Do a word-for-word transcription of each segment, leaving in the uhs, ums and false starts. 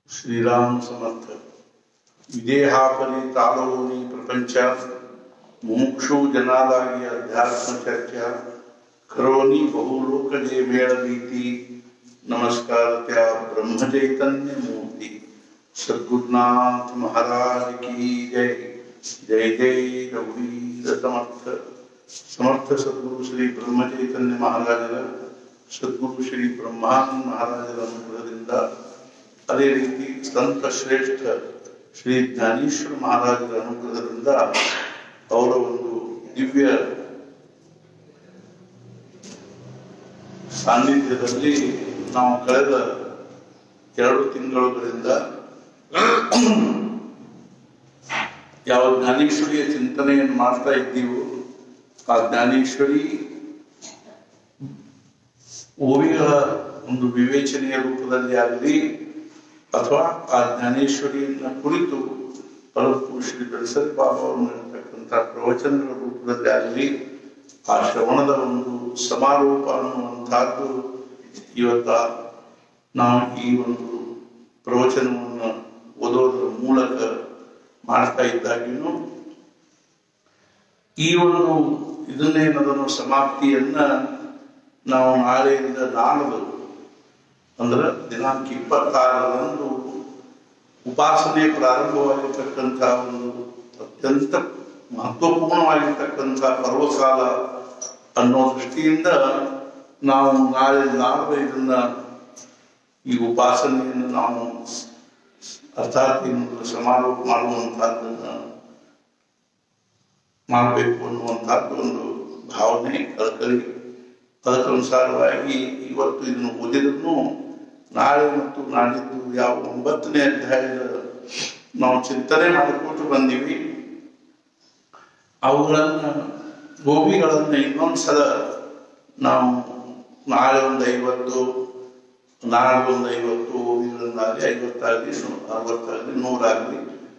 श्रीराम समर्थ विदेहापरी तालोनी प्रपंच मुमुक्षु जनादागी अध्यात्म चर्चा करोनी बहुलोक जय मेल रीति नमस्कार त्या ब्रह्म चैतन्य मूर्ति सद्गुरुनाथ महाराज की जय। जय जय रघुवीर समर्थ समर्थ सद्गुरु श्री ब्रह्म चैतन्य महाराजर सद्गुरु श्री ब्रह्मानंद महाराजर ಅನುಗ್ರಹದಿಂದ ಅದೇ ರೀತಿ ಸಂತ ಶ್ರೇಷ್ಠ ಶ್ರೀ ಜ್ಞಾನೇಶ್ವರ ಮಹಾರಾಜರ ಅನುಗ್ರಹದಿಂದ ಅವರ ಒಂದು ದಿವ್ಯ ಸಾನ್ನಿಧ್ಯದಲ್ಲಿ ನಾವು ಕಳೆದ ಎರಡು ತಿಂಗಳುಗಳಿಂದ ಯಾವ ಜ್ಞಾನೇಶ್ವರಿಯ ಚಿಂತನೆಯನ್ನು ಮಾಡ್ತಾ ಇದ್ದೀವೋ ಆ ಜ್ಞಾನೇಶ್ವರಿ ಓವಿಗಳ ಒಂದು ವಿವೇಚನೆಯ ರೂಪದಲ್ಲಿ ಆಗಲಿ ಅಥವಾ ಆ ಜ್ಞಾನೇಶ್ವರಿಯನ್ನ ಕುರಿತು ಪರಪ್ಪು ಶ್ರೀ ಬೆಳಸರಿ ಬಾಬಾ ಅವರು ನೀಡತಕ್ಕಂಥ ಪ್ರವಚನಗಳ ರೂಪದಲ್ಲಿ ಆಗಲಿ ಆ ಶ್ರವಣದ ಒಂದು ಸಮಾರೋಪ ಅನ್ನುವಂತಹದ್ದು ಇವತ್ತ ನಾವು ಈ ಒಂದು ಪ್ರವಚನವನ್ನು ಓದೋದ್ರ ಮೂಲಕ ಮಾಡ್ತಾ ಇದ್ದಾಗಿನೂ ಈ ಒಂದು ಇದನ್ನೇನದನ್ನು ಸಮಾಪ್ತಿಯನ್ನ ನಾವು ನಾಳೆಯಿಂದ ನಾಳದು ಅಂದ್ರೆ ದಿನಾಂಕ ಇಪ್ಪತ್ತಾರರಂದು ಉಪಾಸನೆ ಪ್ರಾರಂಭವಾಗಿರ್ತಕ್ಕಂಥ ಒಂದು ಅತ್ಯಂತ ಮಹತ್ವಪೂರ್ಣವಾಗಿರ್ತಕ್ಕಂಥ ಪರ್ವಕಾಲ ಅನ್ನೋ ದೃಷ್ಟಿಯಿಂದ ನಾವು ನಾಳೆ ನಾಳೆ ಇದನ್ನ ಈ ಉಪಾಸನೆಯನ್ನು ನಾವು ಅರ್ಥಾತ್ ಸಮಾರೋಪ ಮಾಡುವಂತಹದ್ದನ್ನ ಮಾಡಬೇಕು ಅನ್ನುವಂಥದ್ದು ಒಂದು ಭಾವನೆ ಕಳಕಳಿ. ಅದಕ್ಕನುಸಾರವಾಗಿ ಇವತ್ತು ಇದನ್ನು ಓದಿದ್ರು ನಾಳೆ ಮತ್ತು ನಾಡಿದ್ದು ಯಾವ ಒಂಬತ್ತನೇ ಅಧ್ಯಾಯದ ನಾವು ಚಿಂತನೆ ಮಾಡಿಕೊಂಡು ಬಂದೀವಿ. ಅವುಗಳನ್ನ ಗೋಬಿಗಳನ್ನ ಇನ್ನೊಂದ್ಸಲ ನಾವು ನಾಳೆ ಒಂದು ಐವತ್ತು ನಾಳೆ ಒಂದು ಐವತ್ತು ಗೋಬಿಗಳನ್ನಾಗಲಿ ಐವತ್ತಾಗಲಿ ಅರವತ್ತಾಗಲಿ ನೂರಾಗಲಿ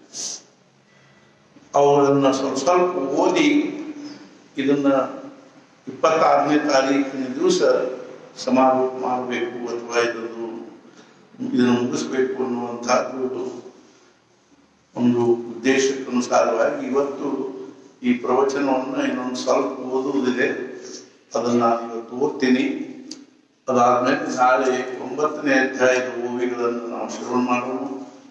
ಅವುಗಳನ್ನ ಸ್ವಲ್ಪ ಸ್ವಲ್ಪ ಓದಿ ಇದನ್ನ ಇಪ್ಪತ್ತಾರನೇ ತಾರೀಕಿನ ದಿವಸ ಸಮಾರೋಪ ಮಾಡಬೇಕು ಅಥವಾ ಇದನ್ನು ಇದನ್ನು ಮುಗಿಸ್ಬೇಕು ಅನ್ನುವಂಥದ್ದು ಒಂದು ಉದ್ದೇಶಕ್ಕನುಸಾರವಾಗಿ ಇವತ್ತು ಈ ಪ್ರವಚನವನ್ನು ಇನ್ನೊಂದು ಸ್ವಲ್ಪ ಓದುವುದಿದೆ. ಅದನ್ನು ನಾನು ಇವತ್ತು ಓದ್ತೀನಿ. ಅದಾದ್ಮೇಲೆ ನಾಳೆ ಒಂಬತ್ತನೇ ಅಧ್ಯಾಯದ ಓವಿಗಳನ್ನು ನಾವು ಶ್ರವಣ ಮಾಡೋಣ.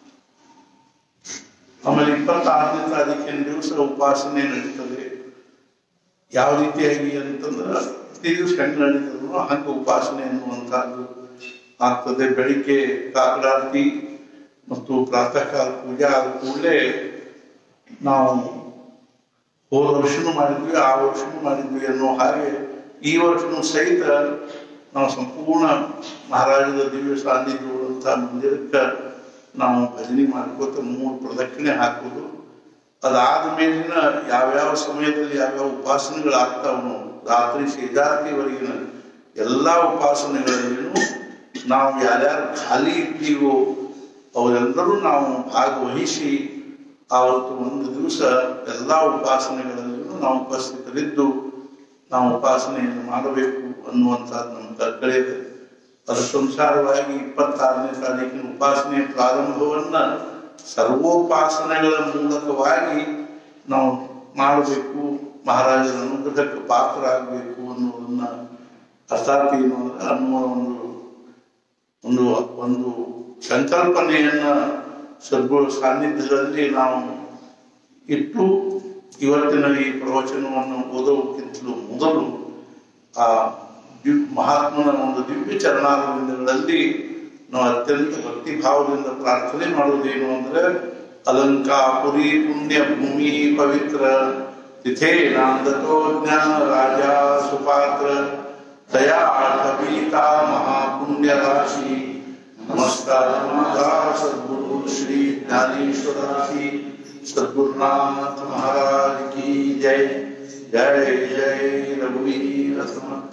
ಆಮೇಲೆ ಇಪ್ಪತ್ತಾರನೇ ತಾರೀಕಿನ ದಿವಸ ಉಪಾಸನೆ ನಡೀತದೆ. ಯಾವ ರೀತಿಯಾಗಿ ಅಂತಂದ್ರೆ ಪ್ರತಿ ದಿವಸ ಹೆಂಗೆ ನಡೀತದೋ ಹಂಗೆ ಉಪಾಸನೆ ಅನ್ನುವಂಥದ್ದು ಆಗ್ತದೆ. ಬೆಳಿಗ್ಗೆ ಕಾಕಡಾರತಿ ಮತ್ತು ಪ್ರಾತಃ ಕಾಲ ಪೂಜೆ ಆದ ಕೂಡಲೇ ನಾವು ಹೋದ ವರ್ಷನೂ ಮಾಡಿದ್ವಿ ಆ ವರ್ಷನೂ ಮಾಡಿದ್ವಿ ಅನ್ನೋ ಹಾಗೆ ಈ ವರ್ಷನೂ ಸಹಿತ ನಾವು ಸಂಪೂರ್ಣ ಮಹಾರಾಜರ ದಿವ್ಯ ಸಾನ್ನಿಧ್ಯವಂತ ಮಂದಿರಕ್ಕೆ ನಾವು ಭಜನೆ ಮಾಡ್ಕೋತ ಮೂರು ಪ್ರದಕ್ಷಿಣೆ ಹಾಕೋದು. ಅದಾದ ಮೇಲಿನ ಯಾವ್ಯಾವ ಸಮಯದಲ್ಲಿ ಯಾವ್ಯಾವ ಉಪಾಸನೆಗಳಾಗ್ತಾವನು ರಾತ್ರಿ ಶೇಜಾರತಿವರೆಗಿನ ಎಲ್ಲ ಉಪಾಸನೆಗಳಲ್ಲಿನೂ ನಾವು ಯಾರ್ಯಾರು ಖಾಲಿ ಇದ್ದೀವೋ ಅವರೆಲ್ಲರೂ ನಾವು ಭಾಗವಹಿಸಿ ಆವತ್ತು ಒಂದು ದಿವಸ ಎಲ್ಲ ಉಪಾಸನೆಗಳಲ್ಲಿನೂ ನಾವು ಉಪಸ್ಥಿತರಿದ್ದು ನಾವು ಉಪಾಸನೆಯನ್ನು ಮಾಡಬೇಕು ಅನ್ನುವಂಥದ್ದು ನಮ್ಮ ಕರ್ತವ್ಯ ಇದೆ. ಅದಕ್ಕನುಸಾರವಾಗಿ ಇಪ್ಪತ್ತಾರನೇ ತಾರೀಕಿನ ಉಪಾಸನೆಯ ಪ್ರಾರಂಭವನ್ನ ಸರ್ವೋಪಾಸನೆಗಳ ಮೂಲಕವಾಗಿ ನಾವು ಮಾಡಬೇಕು. ಮಹಾರಾಜರ ಅನುಗ್ರಹಕ್ಕೆ ಪಾತ್ರರಾಗಬೇಕು ಅನ್ನೋದನ್ನ ಅರ್ಥಾತ್ ಏನು ಅಂದ್ರೆ ಅನ್ನುವ ಒಂದು ಒಂದು ಒಂದು ಸಂಕಲ್ಪನೆಯನ್ನ ಸದ್ಗುರು ಸಾನ್ನಿಧ್ಯದಲ್ಲಿ ನಾವು ಇಟ್ಟು ಇವತ್ತಿನ ಈ ಪ್ರವಚನವನ್ನು ಓದೋಕ್ಕಿಂತಲೂ ಮೊದಲು ಆ ದಿವ್ ಮಹಾತ್ಮನ ಒಂದು ದಿವ್ಯ ಚರಣಾರವಿಂದಗಳಲ್ಲಿ ನಾವು ಅತ್ಯಂತ ಭಕ್ತಿ ಭಾವದಿಂದ ಪ್ರಾರ್ಥನೆ ಮಾಡುವುದೇನು ಅಂದ್ರೆ ಅಲಂಕಾಪುರಿ ಪುಣ್ಯ ಭೂಮಿ ಪವಿತ್ರ ತಿಥೇ ನಾಂದತೋ ಜ್ಞಾನ ರಾಜ ಸುಪಾತ್ರ ದಯಾ ಕಪೀತಾ ಮಹಾಪುಣ್ಯ ರಾಶಿ ನಮಸ್ಕಾರ ಸದ್ಗುರು ಶ್ರೀ ಜ್ಞಾನೇಶ್ವರಾಶಿ ಸದ್ಗುರುನಾಥ ಮಹಾರಾಜ್ ಕಿ ಜೈ. ಜೈ ಜೈ ರಘುವೀರ ಸಮರ್ಥ.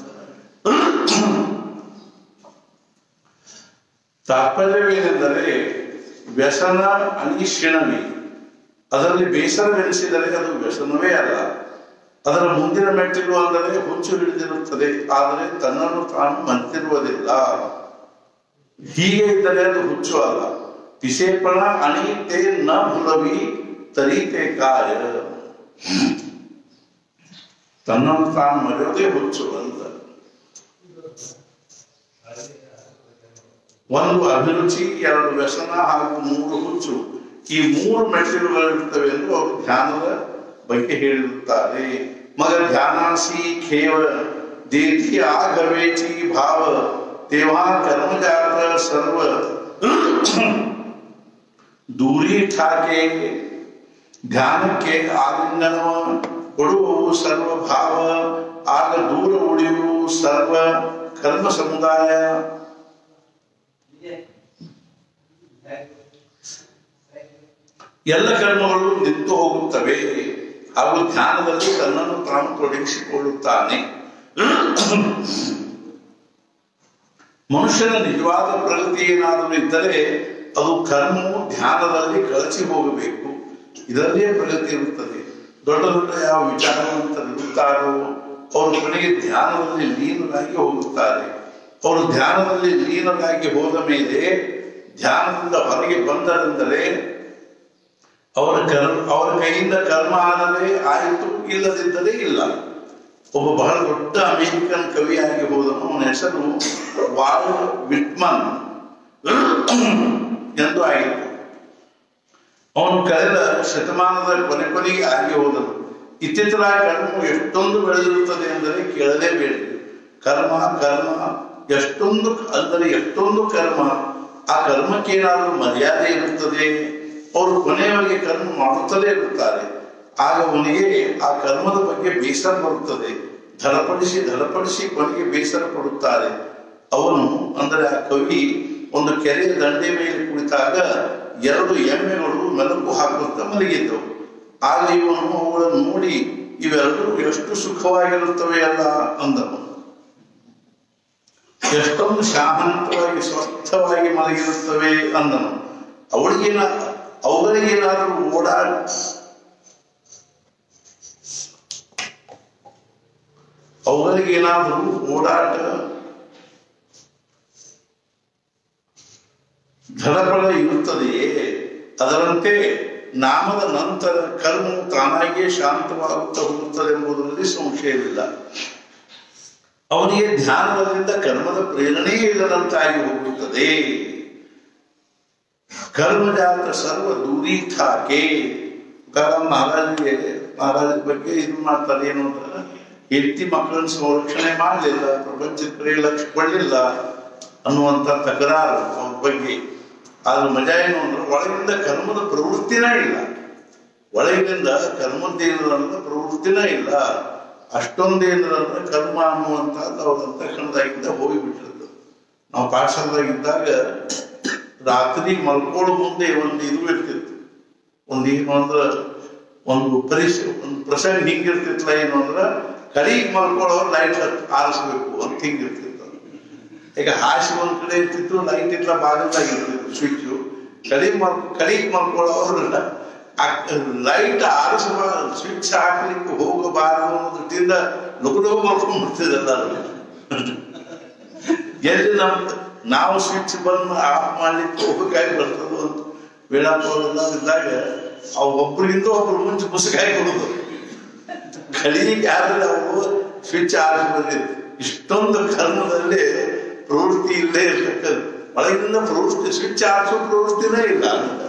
ತಾತ್ಪರ್ಯವೇನೆಂದರೆ ವ್ಯಸನ ಅನಿಶ್ಚಿಣವಿ. ಅದರಲ್ಲಿ ಬೇಸರವೆನಿಸಿದರೆ ಅದು ವ್ಯಸನವೇ ಅಲ್ಲ. ಅದರ ಮುಂದಿನ ಮೆಟ್ಟಿಲು ಅಂದರೆ ಹುಚ್ಚು ಹಿಡಿದಿರುತ್ತದೆ, ಆದರೆ ತನ್ನನ್ನು ತಾನು ಮರೆತಿರುವುದಿಲ್ಲ. ಹೀಗೆ ಇದ್ದರೆ ಅದು ಹುಚ್ಚು ಅಲ್ಲ. पिसेपण आणि ते न भुलवी तरी ते काय ತನ್ನನ್ನು ತಾನು ಮರೆಯೋದೇ ಹುಚ್ಚು ಅಂತ. ಒಂದು ಅಭಿರುಚಿ, ಎರಡು ವ್ಯಸನ ಹಾಗೂ ಮೂರು ಹುಚ್ಚು, ಈ ಮೂರು ಮೆಟ್ಟಿಲುಗಳಿರ್ತವೆ ಎಂದು ಅವರು ಧ್ಯಾನದ ಬಗ್ಗೆ ಹೇಳಿರುತ್ತಾರೆ. ಮಗ ಧ್ಯಾನಾಸಿ ಖೇವ ದೇತಿ ಆಗವೇಚಿ ಭಾವ तेव्हा कर्मजात सर्व दूरी ठाके ध्यान के आलिंगन ಕೊಡುವವು ಸರ್ವ ಭಾವ ಆಗ ದೂರ ಉಳಿಯುವು ಸರ್ವ ಕರ್ಮ ಸಮುದಾಯ. ಎಲ್ಲ ಕರ್ಮಗಳು ನಿಂತು ಹೋಗುತ್ತವೆ ಹಾಗೂ ಧ್ಯಾನದಲ್ಲಿ ತನ್ನನ್ನು ತಾನು ತೊಡಗಿಸಿಕೊಳ್ಳುತ್ತಾನೆ. ಮನುಷ್ಯನ ನಿಜವಾದ ಪ್ರಗತಿ ಏನಾದರೂ ಇದ್ದರೆ ಅದು ಕರ್ಮವು ಧ್ಯಾನದಲ್ಲಿ ಕಳಚಿ ಹೋಗಬೇಕು. ಇದರಲ್ಲೇ ಪ್ರಗತಿ ಇರುತ್ತದೆ. ದೊಡ್ಡ ದೊಡ್ಡ ಯಾವ ವಿಚಾರವಂತರಿರುತ್ತಾರೋ ಅವರು ಕೊನೆಗೆ ಧ್ಯಾನದಲ್ಲಿ ಲೀನರಾಗಿ ಹೋಗುತ್ತಾರೆ. ಅವರು ಧ್ಯಾನದಲ್ಲಿ ಲೀನರಾಗಿ ಹೋದ ಮೇಲೆ ಧ್ಯಾನದಿಂದ ಹೊರಗೆ ಬಂದರೆಂದರೆ ಅವರ ಕರ್ಮ ಅವರ ಕೈಯಿಂದ ಕರ್ಮ ಆದರೆ ಆಯಿತು, ಇಲ್ಲದಿದ್ದರೆ ಇಲ್ಲ. ಒಬ್ಬ ಬಹಳ ದೊಡ್ಡ ಅಮೆರಿಕನ್ ಕವಿಯಾಗಿ ಹೋದನು. ಅವನ ಹೆಸರು ವಾಲ್ಟ್ ವಿಟ್ಮನ್ ಎಂದು ಆಯಿತು. ಅವನು ಕಳೆದ ಶತಮಾನದ ಕೊನೆ ಕೊನೆಗೆ ಆಗಿ ಹೋದನು. ಇತ್ತೀಚಿನ ಕರ್ಮ ಎಷ್ಟೊಂದು ಬೆಳೆದಿರುತ್ತದೆ ಅಂದರೆ ಕೇಳಲೇಬೇಡಿ. ಕರ್ಮ ಕರ್ಮ ಎಷ್ಟೊಂದು ಅಂದರೆ ಎಷ್ಟೊಂದು ಕರ್ಮ. ಆ ಕರ್ಮಕ್ಕೇನಾದರೂ ಮರ್ಯಾದೆ ಇರುತ್ತದೆ. ಅವರು ಕೊನೆಯವರೆಗೆ ಕರ್ಮ ಮಾಡುತ್ತಲೇ ಇರುತ್ತಾರೆ. ಆಗ ಅವನಿಗೆ ಆ ಕರ್ಮದ ಬಗ್ಗೆ ಬೇಸರ ಬರುತ್ತದೆ. ಧಡಪಡಿಸಿ ಧಡಪಡಿಸಿ ಕೊನೆಗೆ ಬೇಸರ ಪಡುತ್ತಾರೆ. ಅವನು ಅಂದರೆ ಆ ಕವಿ ಒಂದು ಕೆರೆಯ ದಂಡೆ ಮೇಲೆ ಕುಳಿತಾಗ ಎರಡು ಎಮ್ಮೆಗಳು ಮೆಲುಕು ಹಾಕುತ್ತಾ ಮಲಗಿದ್ದವು. ಆಗ ಇವನು ಅವುಗಳನ್ನು ನೋಡಿ ಇವೆರಡು ಎಷ್ಟು ಸುಖವಾಗಿರುತ್ತವೆ ಅಲ್ಲ ಅಂದನು. ಎಷ್ಟೊಂದು ಶಾಂತವಾಗಿ ಸ್ವಸ್ಥವಾಗಿ ಮಲಗಿರುತ್ತವೆ ಅಂದನು. ಅವಳಿಗೇನ ಅವುಗಳಿಗೇನಾದರೂ ಓಡಾಡ ಅವುಗಳಿಗೇನಾದರೂ ಓಡಾಟ ಧಡಪಡ ಇರುತ್ತದೆಯೇ? ಅದರಂತೆ ನಾಮದ ನಂತರ ಕರ್ಮವು ತಾನಾಗಿಯೇ ಶಾಂತವಾಗುತ್ತಾ ಹೋಗುತ್ತದೆ ಎಂಬುದರಲ್ಲಿ ಸಂಶಯವಿಲ್ಲ. ಅವನಿಗೆ ಧ್ಯಾನದಿಂದ ಕರ್ಮದ ಪ್ರೇರಣೆಯೇ ಇಲ್ಲದಂತಾಗಿ ಹೋಗುತ್ತದೆ. ಕರ್ಮಜಾತ ಸರ್ವ ದೂರಿ ಠಾಕೆ. ಮಹಾರಾಜರಿಗೆ ಮಹಾರಾಜ ಬಗ್ಗೆ ಇದು ಮಾಡ್ತಾರೆ ಏನು ಅಂತ, ಹೆಂಡತಿ ಮಕ್ಕಳನ್ನು ಸಂರಕ್ಷಣೆ ಮಾಡಲಿಲ್ಲ, ಪ್ರಪಂಚದ ಕಡೆ ಲಕ್ಷ ಕೊಡಲಿಲ್ಲ ಅನ್ನುವಂಥ ತಕರಾರು ಅವ್ರ ಬಗ್ಗೆ. ಆದ್ರೆ ಮಜಾ ಏನು ಅಂದ್ರೆ ಒಳಗಿಂದ ಕರ್ಮದ ಪ್ರವೃತ್ತಿನೇ ಇಲ್ಲ. ಒಳಗಿನಿಂದ ಕರ್ಮದ್ದೇನದ ಪ್ರವೃತ್ತಿನೇ ಇಲ್ಲ. ಅಷ್ಟೊಂದೇನಂದ್ರೆ ಕರ್ಮ ಅನ್ನುವಂಥದ್ದು ಅವ್ರ ಅಂತಃಕರಣದಾಗಿಂದ ಹೋಗಿಬಿಟ್ಟಿರೋದು. ನಾವು ಪಾಠಶಾಲೆದಾಗಿದ್ದಾಗ ರಾತ್ರಿ ಮಲ್ಕೊಳ್ಳೋ ಮುಂದೆ ಒಂದು ಇದು ಇರ್ತಿತ್ತು. ಒಂದು ಏನು ಅಂದ್ರೆ ಒಂದು ಪರಿಸ ಒಂದು ಪ್ರಸಂಗ ಹಿಂಗಿರ್ತಿತ್ತಲ್ಲ, ಏನು ಅಂದ್ರೆ ಕಡಿಗೆ ಮಲ್ಕೊಳ್ಳೋರು ಲೈಟ್ ಆರಿಸ್ಬೇಕು ಅಂತ ಹಿಂಗಿರ್ತಿತ್ತು. ಈಗ ಹಾಸಿ ಒಂದ್ ಕಡೆ ಇರ್ತಿತ್ತು, ಲೈಟ್ ಇಟ್ಲ ಬಾಗಿಲ್ದಾಗಿರ್ತಿತ್ತು ಸ್ವಿಚ್ಚು. ಕಡಿ ಮಲ್ ಕಡಿಗೆ ಮಲ್ಕೊಳ್ಳೋರು ಲೈಟ್ ಆರಿಸುವ ಸ್ವಿಚ್ ಹಾಕ್ಲಿಕ್ಕೆ ಹೋಗಬಾರದು ಅನ್ನೋದ್ರಿಂದ ಲುಕುಲೋಗ ಮಲ್ಕೊಂಡ್ ಬಿಡ್ತಿದ್ದಲ್ಲ. ಎಲ್ಲಿ ನಮ್ ನಾವು ಸ್ವಿಚ್ ಬಂದು ಆಫ್ ಮಾಡ್ಲಿಕ್ಕೆ ಹೋಗಕ್ಕಾಗಿ ಬರ್ತದೋ ಅಂತ ವೇಳಾಪುರಲ್ಲ ಇದ್ದಾಗ ಅವ್ ಒಬ್ರಿಗಿಂತ ಒಬ್ರು ಮುಂಚೆ ಮುಸುಕಾಯಿ ಕೊಡುದು. ಕಲಿಗೆ ಆದ್ರೆ ಅವರು ಸ್ವಿಚ್ ಆರಿಸಿ ಇಷ್ಟೊಂದು ಕರ್ಮದಲ್ಲಿ ಪ್ರವೃತ್ತಿ ಇಲ್ಲೇ ಇರ್ತಕ್ಕಂಥ ಒಳಗಿನಿಂದ ಪ್ರವೃತ್ತಿ ಸ್ವಿಚ್ ಆರಿಸೋ ಪ್ರವೃತ್ತಿನೇ ಇಲ್ಲ.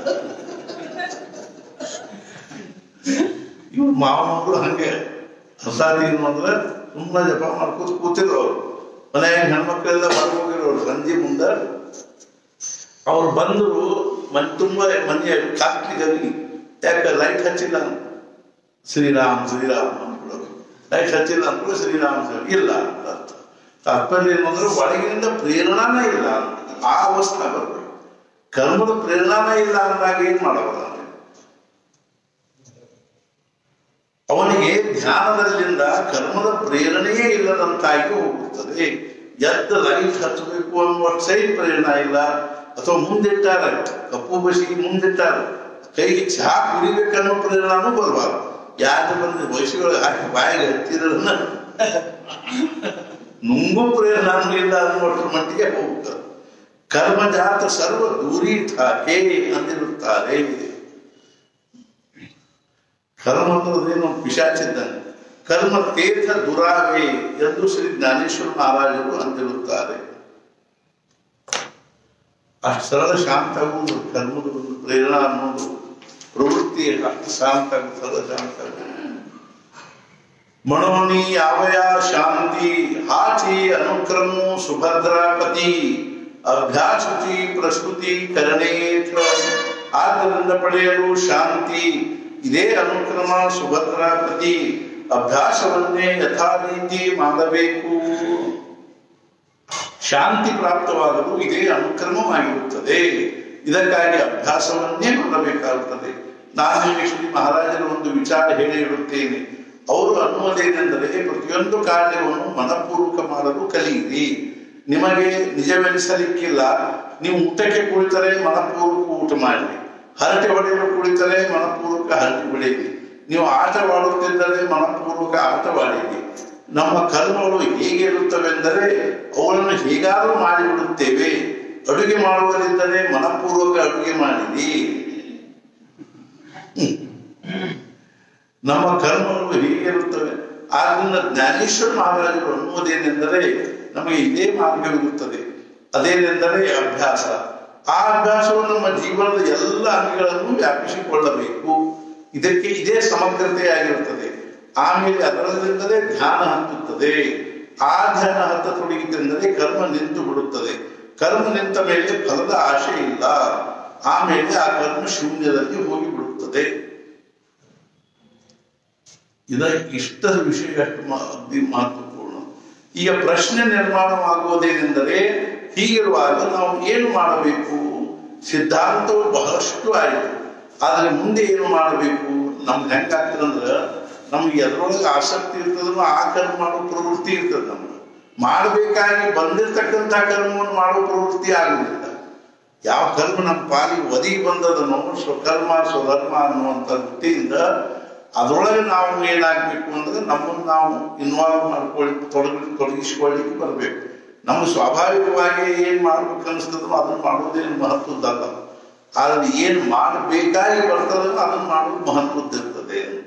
ಇವ್ರು ಮಾವನವರು ಹಂಗೆ ಹೊಸಾದಿ ಏನು ಅಂದ್ರೆ ಸುಮ್ಮನೆ ಜಪ ಮಾಡ್ಕೋತ ಕೂತಿರೋರು. ಮನೆಯಾಗ ಹೆಣ್ಮಕ್ಳೆಲ್ಲ ಹೊರಗೋಗಿರೋರು. ಸಂಜೆ ಮುಂದ ಅವ್ರು ಬಂದರು, ಮನೆ ತುಂಬ ಮನೆಯ ಕಾಕ್ಲಿಗಲ್ಲಿ ಯಾಕೆ ಲೈಟ್ ಹಚ್ಚಿಲ್ಲ, ಶ್ರೀರಾಮ್ ಶ್ರೀರಾಮ್ ಅಂದ್ಬಿಡೋರು. ಲೈಟ್ ಹಚ್ಚಿಲ್ಲ ಅಂದ್ಬಿಡು ಶ್ರೀರಾಮ್ ಇಲ್ಲ ಅಂತ. ತಾತ್ಪರ್ಯ ಏನು ಅಂದ್ರೆ ಒಳಗಿನಿಂದ ಪ್ರೇರಣಾನೇ ಇಲ್ಲ. ಆ ಅವಸ್ಥೆ ಬರ್ಬೇಕು. ಕರ್ಮದ ಪ್ರೇರಣಾನೇ ಇಲ್ಲ ಅಂದಾಗ ಏನ್ ಮಾಡೋದು? ಅವನಿಗೆ ಧ್ಯಾನದಲ್ಲಿಂದ ಕರ್ಮದ ಪ್ರೇರಣೆಯೇ ಇಲ್ಲದಂತಾಗಿ ಹೋಗುತ್ತದೆ. ಎದ್ದ ಲೈಟ್ ಹಚ್ಚಬೇಕು ಅನ್ನುವಷ್ಟು ಸೈಡ್ ಪ್ರೇರಣೆ ಇಲ್ಲ. ಅಥವಾ ಮುಂದಿಟ್ಟಾರ ಕಪ್ಪು ಬಸಿಗೆ ಮುಂದಿಟ್ಟಾರ ಕೈಗೆ ಚಹಾ ಕುಡಿಬೇಕನ್ನೋ ಪ್ರೇರಣಾನು ಬರಬಾರ್ದು. ಯಾರು ಬಂದ್ರೆ ಬಸಿಗಳು ಹಾಕಿ ಬಾಯಿಗೆ ಹತ್ತಿರನ್ನ ನುಂಗು ಪ್ರೇರಣಾನು ಇಲ್ಲ ಅನ್ನುವಷ್ಟರ ಮಟ್ಟಿಗೆ ಹೋಗ್ತದೆ. ಕರ್ಮಜಾತ ಸರ್ವ ದೂರಿ ಠಾಕೆ ಅಂದಿರುತ್ತಾರೆ. ಕರ್ಮ ಅನ್ನೋದೇನು ಪಿಶಾಚಿದ್ದಾನೆ, ಕರ್ಮ ತೀರ್ಥ ದುರಾವೆ ಎಂದು ಶ್ರೀ ಜ್ಞಾನೇಶ್ವರ ಮಹಾರಾಜರು ಅಂದಿರುತ್ತಾರೆ. ಅಷ್ಟು ಸರಳ ಶಾಂತ ಆಗುವುದು ಕರ್ಮದ ಒಂದು ಪ್ರೇರಣಾ ಅನ್ನೋದು, ಪ್ರವೃತ್ತಿ ಅಷ್ಟು ಶಾಂತ ಆಗುತ್ತೆ, ಸರಳ ಶಾಂತ ಆಗುತ್ತೆ. ಮನೋನಿ ಯಾವಯ ಶಾಂತಿ ಹಾಚಿ ಅನುಕ್ರಮು ಸುಭದ್ರಾಪತಿ ಅಭ್ಯಾಸುಚಿ ಪ್ರಸ್ತುತಿ ಕರಣೇಥ. ಆದ್ದರಿಂದ ಪಡೆಯಲು ಶಾಂತಿ ಇದೇ ಅನುಕ್ರಮ ಸುಭದ್ರಾಪತಿ ಅಭ್ಯಾಸವನ್ನೇ ಯಥಾ ರೀತಿ ಮಾಡಬೇಕು. ಶಾಂತಿ ಪ್ರಾಪ್ತವಾಗಲು ಇದೇ ಅನುಕ್ರಮವಾಗಿರುತ್ತದೆ. ಇದಕ್ಕಾಗಿ ಅಭ್ಯಾಸವನ್ನೇ ಮಾಡಬೇಕಾಗುತ್ತದೆ. ನಾನು ನಿಮಗೆ ಶ್ರೀ ಮಹಾರಾಜರ ಒಂದು ವಿಚಾರ ಹೇಳಿ ಹೇಳುತ್ತೇನೆ. ಅವರು ಅನ್ನುವುದೇನೆಂದರೆ, ಪ್ರತಿಯೊಂದು ಕಾರ್ಯವನ್ನು ಮನಪೂರ್ವಕ ಮಾಡಲು ಕಲಿಯಿರಿ. ನಿಮಗೆ ನಿಜವೆನಿಸಲಿಕ್ಕಿಲ್ಲ, ನೀವು ಊಟಕ್ಕೆ ಕುಳಿತರೆ ಮನಪೂರ್ವಕ ಊಟ ಮಾಡಿ, ಹರಟೆ ಹೊಡೆಯಲು ಕುಳಿತರೆ ಮನಪೂರ್ವಕ ಹರಟೆ ಹೊಡೆಯಿರಿ, ನೀವು ಆಟವಾಡುತ್ತಿದ್ದರೆ ಮನಪೂರ್ವಕ ಆಟವಾಡಿರಿ. ನಮ್ಮ ಕರ್ಮಗಳು ಹೇಗೆ ಇರುತ್ತವೆಂದರೆ ಅವುಗಳನ್ನು ಹೇಗಾದರೂ ಮಾಡಿಬಿಡುತ್ತೇವೆ. ಅಡುಗೆ ಮಾಡುವುದಿದ್ದರೆ ಮನಪೂರ್ವಕ ಅಡುಗೆ ಮಾಡಿರಿ. ನಮ್ಮ ಕರ್ಮಗಳು ಹೇಗಿರುತ್ತವೆ. ಆದ್ದರಿಂದ ಜ್ಞಾನೇಶ್ವರ ಮಹಾರಾಜರು ಅನ್ನುವುದೇನೆಂದರೆ, ನಮಗೆ ಇದೇ ಮಾರ್ಗವಿರುತ್ತದೆ. ಅದೇನೆಂದರೆ ಅಭ್ಯಾಸ. ಆ ಅಭ್ಯಾಸವು ನಮ್ಮ ಜೀವನದ ಎಲ್ಲ ಅಂಗಗಳನ್ನು ವ್ಯಾಪಿಸಿಕೊಳ್ಳಬೇಕು. ಇದಕ್ಕೆ ಇದೇ ಸಮಗ್ರತೆಯಾಗಿರುತ್ತದೆ. ಆಮೇಲೆ ಅದರಲ್ಲಿಂದಲೇ ಧ್ಯಾನ ಹತ್ತುತ್ತದೆ. ಆ ಧ್ಯಾನ ಹತ್ತತೊಡಗಿತೆಂದರೆ ಕರ್ಮ ನಿಂತು ಬಿಡುತ್ತದೆ. ಕರ್ಮ ನಿಂತ ಮೇಲೆ ಫಲದ ಆಶೆ ಇಲ್ಲ. ಆಮೇಲೆ ಆ ಕರ್ಮ ಶೂನ್ಯದಲ್ಲಿ ಹೋಗಿಬಿಡುತ್ತದೆ. ಇದ ಇಷ್ಟದ ವಿಷಯ ಅಷ್ಟು ಅತಿ ಮಹತ್ವಪೂರ್ಣ. ಈಗ ಪ್ರಶ್ನೆ ನಿರ್ಮಾಣವಾಗುವುದೇನೆಂದರೆ, ಹೀಗಿರುವಾಗ ನಾವು ಏನು ಮಾಡಬೇಕು? ಸಿದ್ಧಾಂತವು ಬಹಳಷ್ಟು ಆಯಿತು, ಆದರೆ ಮುಂದೆ ಏನು ಮಾಡಬೇಕು? ನಮ್ಗೆ ಹೆಂಗಾಗ್ತದಂದ್ರೆ, ನಮ್ಗೆ ಎದ್ರೊಳಗೆ ಆಸಕ್ತಿ ಇರ್ತದೋ ಆ ಕರ್ಮ ಮಾಡೋ ಪ್ರವೃತ್ತಿ ಇರ್ತದೆ. ನಮ್ಗೆ ಮಾಡಬೇಕಾಗಿ ಬಂದಿರ್ತಕ್ಕಂಥ ಕರ್ಮವನ್ನು ಮಾಡೋ ಪ್ರವೃತ್ತಿ ಆಗುವುದಿಲ್ಲ. ಯಾವ ಕರ್ಮ ನಮ್ಮ ಪಾಲಿಗೆ ಒದಗಿ ಬಂದದನೋ ಸ್ವಕರ್ಮ ಸ್ವಧರ್ಮ ಅನ್ನುವಂಥ ವೃತ್ತಿಯಿಂದ ಅದರೊಳಗೆ ನಾವು ಏನಾಗಬೇಕು ಅಂದ್ರೆ ನಮ್ಮನ್ನು ನಾವು ಇನ್ವಾಲ್ವ್ ಮಾಡ್ಕೊಳ್ಳಿ ತೊಡಗಿ ತೊಡಗಿಸ್ಕೊಳ್ಳಿಕ್ಕೆ ಬರಬೇಕು. ನಮ್ಗೆ ಸ್ವಾಭಾವಿಕವಾಗಿ ಏನ್ ಮಾಡ್ಬೇಕು ಅನಿಸ್ತದೋ ಅದನ್ನ ಮಾಡೋದೇನು ಮಹತ್ವದ್ದಲ್ಲ. ಆದ್ರೆ ಏನ್ ಮಾಡಬೇಕಾಗಿ ಬರ್ತದೋ ಅದನ್ನ ಮಾಡೋದು ಮಹತ್ವದ್ದಿರ್ತದೆ ಅಂತ.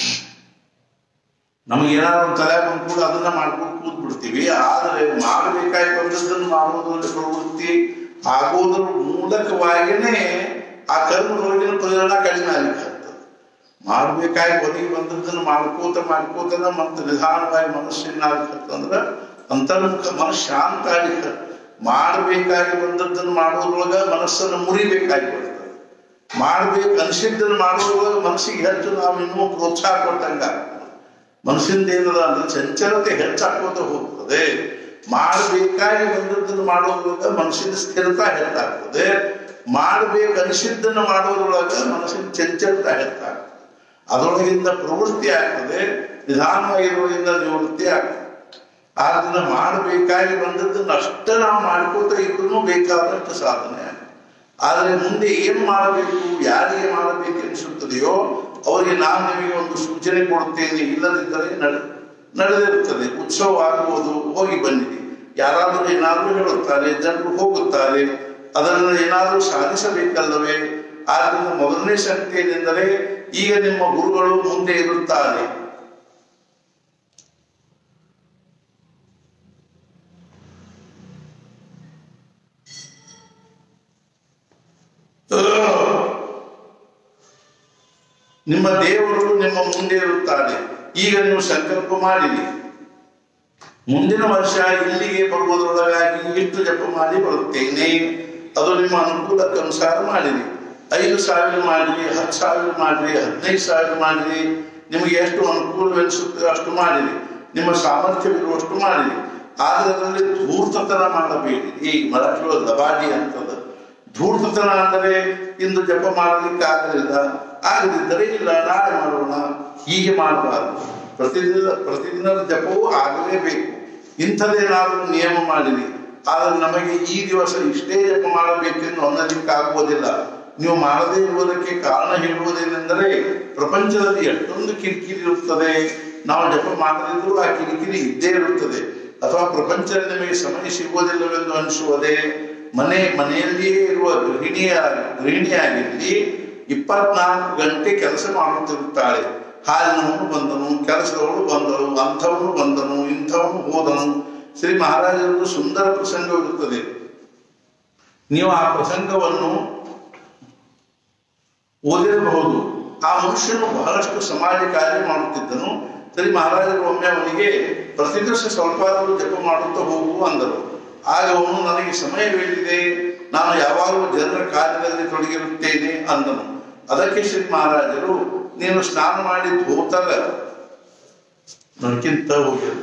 ನಮ್ಗೆ ಏನಾದ್ರು ತಲೆ ಬಂದು ಕೂಡ ಅದನ್ನ ಮಾಡ್ಕೊಂಡು ಕೂತ್ ಬಿಡ್ತೀವಿ. ಆದ್ರೆ ಮಾಡಬೇಕಾಗಿ ಬಂದದ್ದನ್ನು ಮಾಡುವುದರಲ್ಲಿ ಪ್ರವೃತ್ತಿ ಆಗೋದ್ರ ಮೂಲಕವಾಗಿನೇ ಆ ಕರ್ಮದೊಳಗಿನ ಪರಿಣಾಮ ಕಡಿಮೆ ಆಗ್ಲಿಕ್ಕೆ ಮಾಡಬೇಕಾಗಿ ಒದಗಿ ಬಂದದ್ದನ್ನು ಮಾಡ್ಕೋತ ಮಾಡ್ಕೋತನ ಮತ್ತೆ ನಿಧಾನವಾಗಿ ಮನಸ್ಸಿನ ಆಗ್ಲಿಕ್ಕಂದ್ರ ಅಂತರ್ಮುಖ ಮನಸ್ಸು ಶಾಂತ ಆಗ್ಲಿಕ್ಕೆ. ಮಾಡಬೇಕಾಗಿ ಬಂದದ್ದನ್ನು ಮಾಡೋದ್ರೊಳಗ ಮನಸ್ಸನ್ನು ಮುರಿಬೇಕಾಗಿ ಬರ್ತದೆ. ಮಾಡ್ಬೇಕು ಅನಿಸಿದ್ದನ್ನು ಮಾಡೋದ್ರೊಳಗ ಮನಸ್ಸಿಗೆ ಹೆಚ್ಚು ನಾವು ಇನ್ನೂ ಪ್ರೋತ್ಸಾಹ ಕೊಟ್ಟಂಗ ಮನಸ್ಸಿಂದ ಏನದ ಅಂದ್ರೆ ಚಂಚಲತೆ ಹೆಚ್ಚಾಕೋತ ಹೋಗ್ತದೆ. ಮಾಡಬೇಕಾಗಿ ಬಂದದ್ದನ್ನು ಮಾಡೋದ್ರೊಳಗ ಮನಸ್ಸಿನ ಸ್ಥಿರತಾ ಹೆಚ್ಚಾಗ್ತದೆ. ಮಾಡ್ಬೇಕು ಅನಿಸಿದ್ದನ್ನು ಮಾಡೋದ್ರೊಳಗ ಮನಸ್ಸಿನ ಚಂಚಲತೆ ಹೆಚ್ಚಾಗ್ತದೆ. ಅದರೊಳಗಿಂದ ಪ್ರವೃತ್ತಿ ಆಗ್ತದೆ, ನಿಧಾನವಾಗಿರೋದ್ರಿಂದ ನಿವೃತ್ತಿ ಆಗ್ತದೆ. ಆದ್ರಿಂದ ಮಾಡಬೇಕಾಗಿ ಬಂದದ್ದನ್ನು ಅಷ್ಟೇ ನಾವು ಮಾಡ್ಕೋತ ಇದ್ರೂ ಬೇಕಾದಷ್ಟು ಸಾಧನೆ. ಆದರೆ ಮುಂದೆ ಏನು ಮಾಡಬೇಕು, ಯಾರಿಗೆ ಮಾಡಬೇಕು ಅನಿಸುತ್ತದೆಯೋ ಅವರಿಗೆ ನಾನು ನಿಮಗೆ ಒಂದು ಸೂಚನೆ ಕೊಡುತ್ತೇನೆ. ಇಲ್ಲದಿದ್ದರೆ ನಡೆ ನಡೆದಿರುತ್ತದೆ. ಉತ್ಸವ ಆಗುವುದು, ಹೋಗಿ ಬಂದಿದೆ. ಯಾರಾದರೂ ಏನಾದರೂ ಹೇಳುತ್ತಾರೆ, ಜನರು ಹೋಗುತ್ತಾರೆ, ಅದನ್ನು ಏನಾದರೂ ಸಾಧಿಸಬೇಕಲ್ಲವೇ? ಆದ್ದರಿಂದ ಮೊದಲನೇ ಸಂಗತಿ ಏನೆಂದರೆ, ಈಗ ನಿಮ್ಮ ಗುರುಗಳು ಮುಂದೆ ಇರುತ್ತಾರೆ. ನಿಮ್ಮ ದೇವರು ನಿಮ್ಮ ಮುಂದೆ ಇರುತ್ತಾರೆ. ಈಗ ನೀವು ಸಂಕಲ್ಪ ಮಾಡಿರಿ, ಮುಂದಿನ ವರ್ಷ ಇಲ್ಲಿಗೆ ಬರುವುದರೊಳಗಾಗಿ ಇಷ್ಟು ಜಪ ಮಾಡಿ ಬರುತ್ತೇನೆ. ಅದು ನಿಮ್ಮ ಅನುಕೂಲಕ್ಕೆ ಅನುಸಾರ ಮಾಡಿರಿ. ಐದು ಸಾವಿರ ಮಾಡಿರಿ, ಹತ್ತು ಸಾವಿರ ಮಾಡಿರಿ, ಹದಿನೈದು ಸಾವಿರ ಮಾಡಿರಿ. ನಿಮಗೆ ಎಷ್ಟು ಅನುಕೂಲವೆನಿಸುತ್ತದೆ ಅಷ್ಟು ಮಾಡಿರಿ. ನಿಮ್ಮ ಸಾಮರ್ಥ್ಯವಿರುವಷ್ಟು ಮಾಡಿರಿ. ಆದ್ರೆ ಅದರಲ್ಲಿ ಧೂರ್ತತನ ಮಾಡಬೇಡಿ. ಈ ಮರಾಠಿ ದಬಾಡಿ ಅಂತದ. ಧೂರ್ತತನ ಅಂದರೆ ಇಂದು ಜಪ ಮಾಡಲಿಕ್ಕೆ ಆಗಲಿಲ್ಲ, ಆಗದಿದ್ದರೆ ಇಲ್ಲ ನಾಳೆ ಮಾಡೋಣ, ಹೀಗೆ ಮಾಡಬಾರದು. ಪ್ರತಿದಿನ ಪ್ರತಿದಿನದ ಜಪವೂ ಆಗಲೇಬೇಕು. ಇಂಥದ್ದೇನಾದರೂ ನಿಯಮ ಮಾಡಿರಿ. ಆದರೆ ನಮಗೆ ಈ ದಿವಸ ಇಷ್ಟೇ ಜಪ ಮಾಡಬೇಕೆಂದು ಅನ್ನಲಿಕ್ಕೆ ಆಗುವುದಿಲ್ಲ. ನೀವು ಮಾಡದೇ ಇರುವುದಕ್ಕೆ ಕಾರಣ ಹೇಳುವುದೇನೆಂದರೆ, ಪ್ರಪಂಚದಲ್ಲಿ ಎಷ್ಟೊಂದು ಕಿರಿಕಿರಿ ಇರುತ್ತದೆ. ನಾವು ಜಪ ಮಾಡದಿದ್ದರೂ ಆ ಕಿರಿಕಿರಿ ಇದ್ದೇ ಇರುತ್ತದೆ. ಅಥವಾ ಪ್ರಪಂಚದಲ್ಲಿ ನಿಮಗೆ ಸಮಯ ಸಿಗುವುದಿಲ್ಲವೆಂದು ಅನಿಸುವುದೇ. ಮನೆ ಮನೆಯಲ್ಲಿಯೇ ಇರುವ ಗೃಹಿಣಿಯ ಗೃಹಿಣಿಯಾಗಿರಲಿ ಇಪ್ಪತ್ನಾಲ್ಕು ಗಂಟೆ ಕೆಲಸ ಮಾಡುತ್ತಿರುತ್ತಾಳೆ. ಹಾಲಿನವನು ಬಂದನು, ಕೆಲಸದವಳು ಬಂದಳು, ಅಂಥವನು ಬಂದನು, ಇಂಥವನು ಹೋದನು. ಶ್ರೀ ಮಹಾರಾಜರದು ಸುಂದರ ಪ್ರಸಂಗವಿರುತ್ತದೆ. ನೀವು ಆ ಪ್ರಸಂಗವನ್ನು ಓದಿರಬಹುದು. ಆ ಮನುಷ್ಯನು ಬಹಳಷ್ಟು ಸಮಾಜ ಕಾರ್ಯ ಮಾಡುತ್ತಿದ್ದನು. ಶ್ರೀ ಮಹಾರಾಜರು ಒಮ್ಮೆ ಅವನಿಗೆ ಪ್ರತಿ ದಿವಸ ಸ್ವಲ್ಪಾದರೂ ಜಪ ಮಾಡುತ್ತಾ ಹೋಗು ಅಂದರು. ಆಗ ಅವನು ನನಗೆ ಸಮಯವೇಳಿದೆ, ನಾನು ಯಾವಾಗಲೂ ಜನರ ಕಾರ್ಯದಲ್ಲಿ ತೊಡಗಿರುತ್ತೇನೆ ಅಂದನು. ಅದಕ್ಕೆ ಶ್ರೀ ಮಹಾರಾಜರು ನೀನು ಸ್ನಾನ ಮಾಡಿ ಧೋತರ ನನಗಿಂತ ಹೋಗ್ಯದು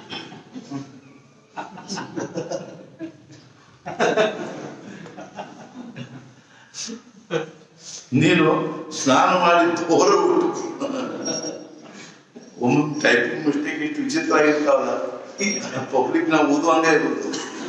ನೀನು ಸ್ನಾನ ಮಾಡಿ ಧೋರ ಬಿಟ್ಟು ಒಮ್ಮೊಮ್ಮೆ ಟೈಪಿಂಗ್ ಮಿಸ್ಟೇಕ್ ಇಷ್ಟು ವಿಚಿತ್ರ ಆಗಿರ್ತಾವಲ್ಲ, ಪಬ್ಲಿಕ್ ನಾವು ಓದುವಂಗೆ ಇರುತ್ತೆ.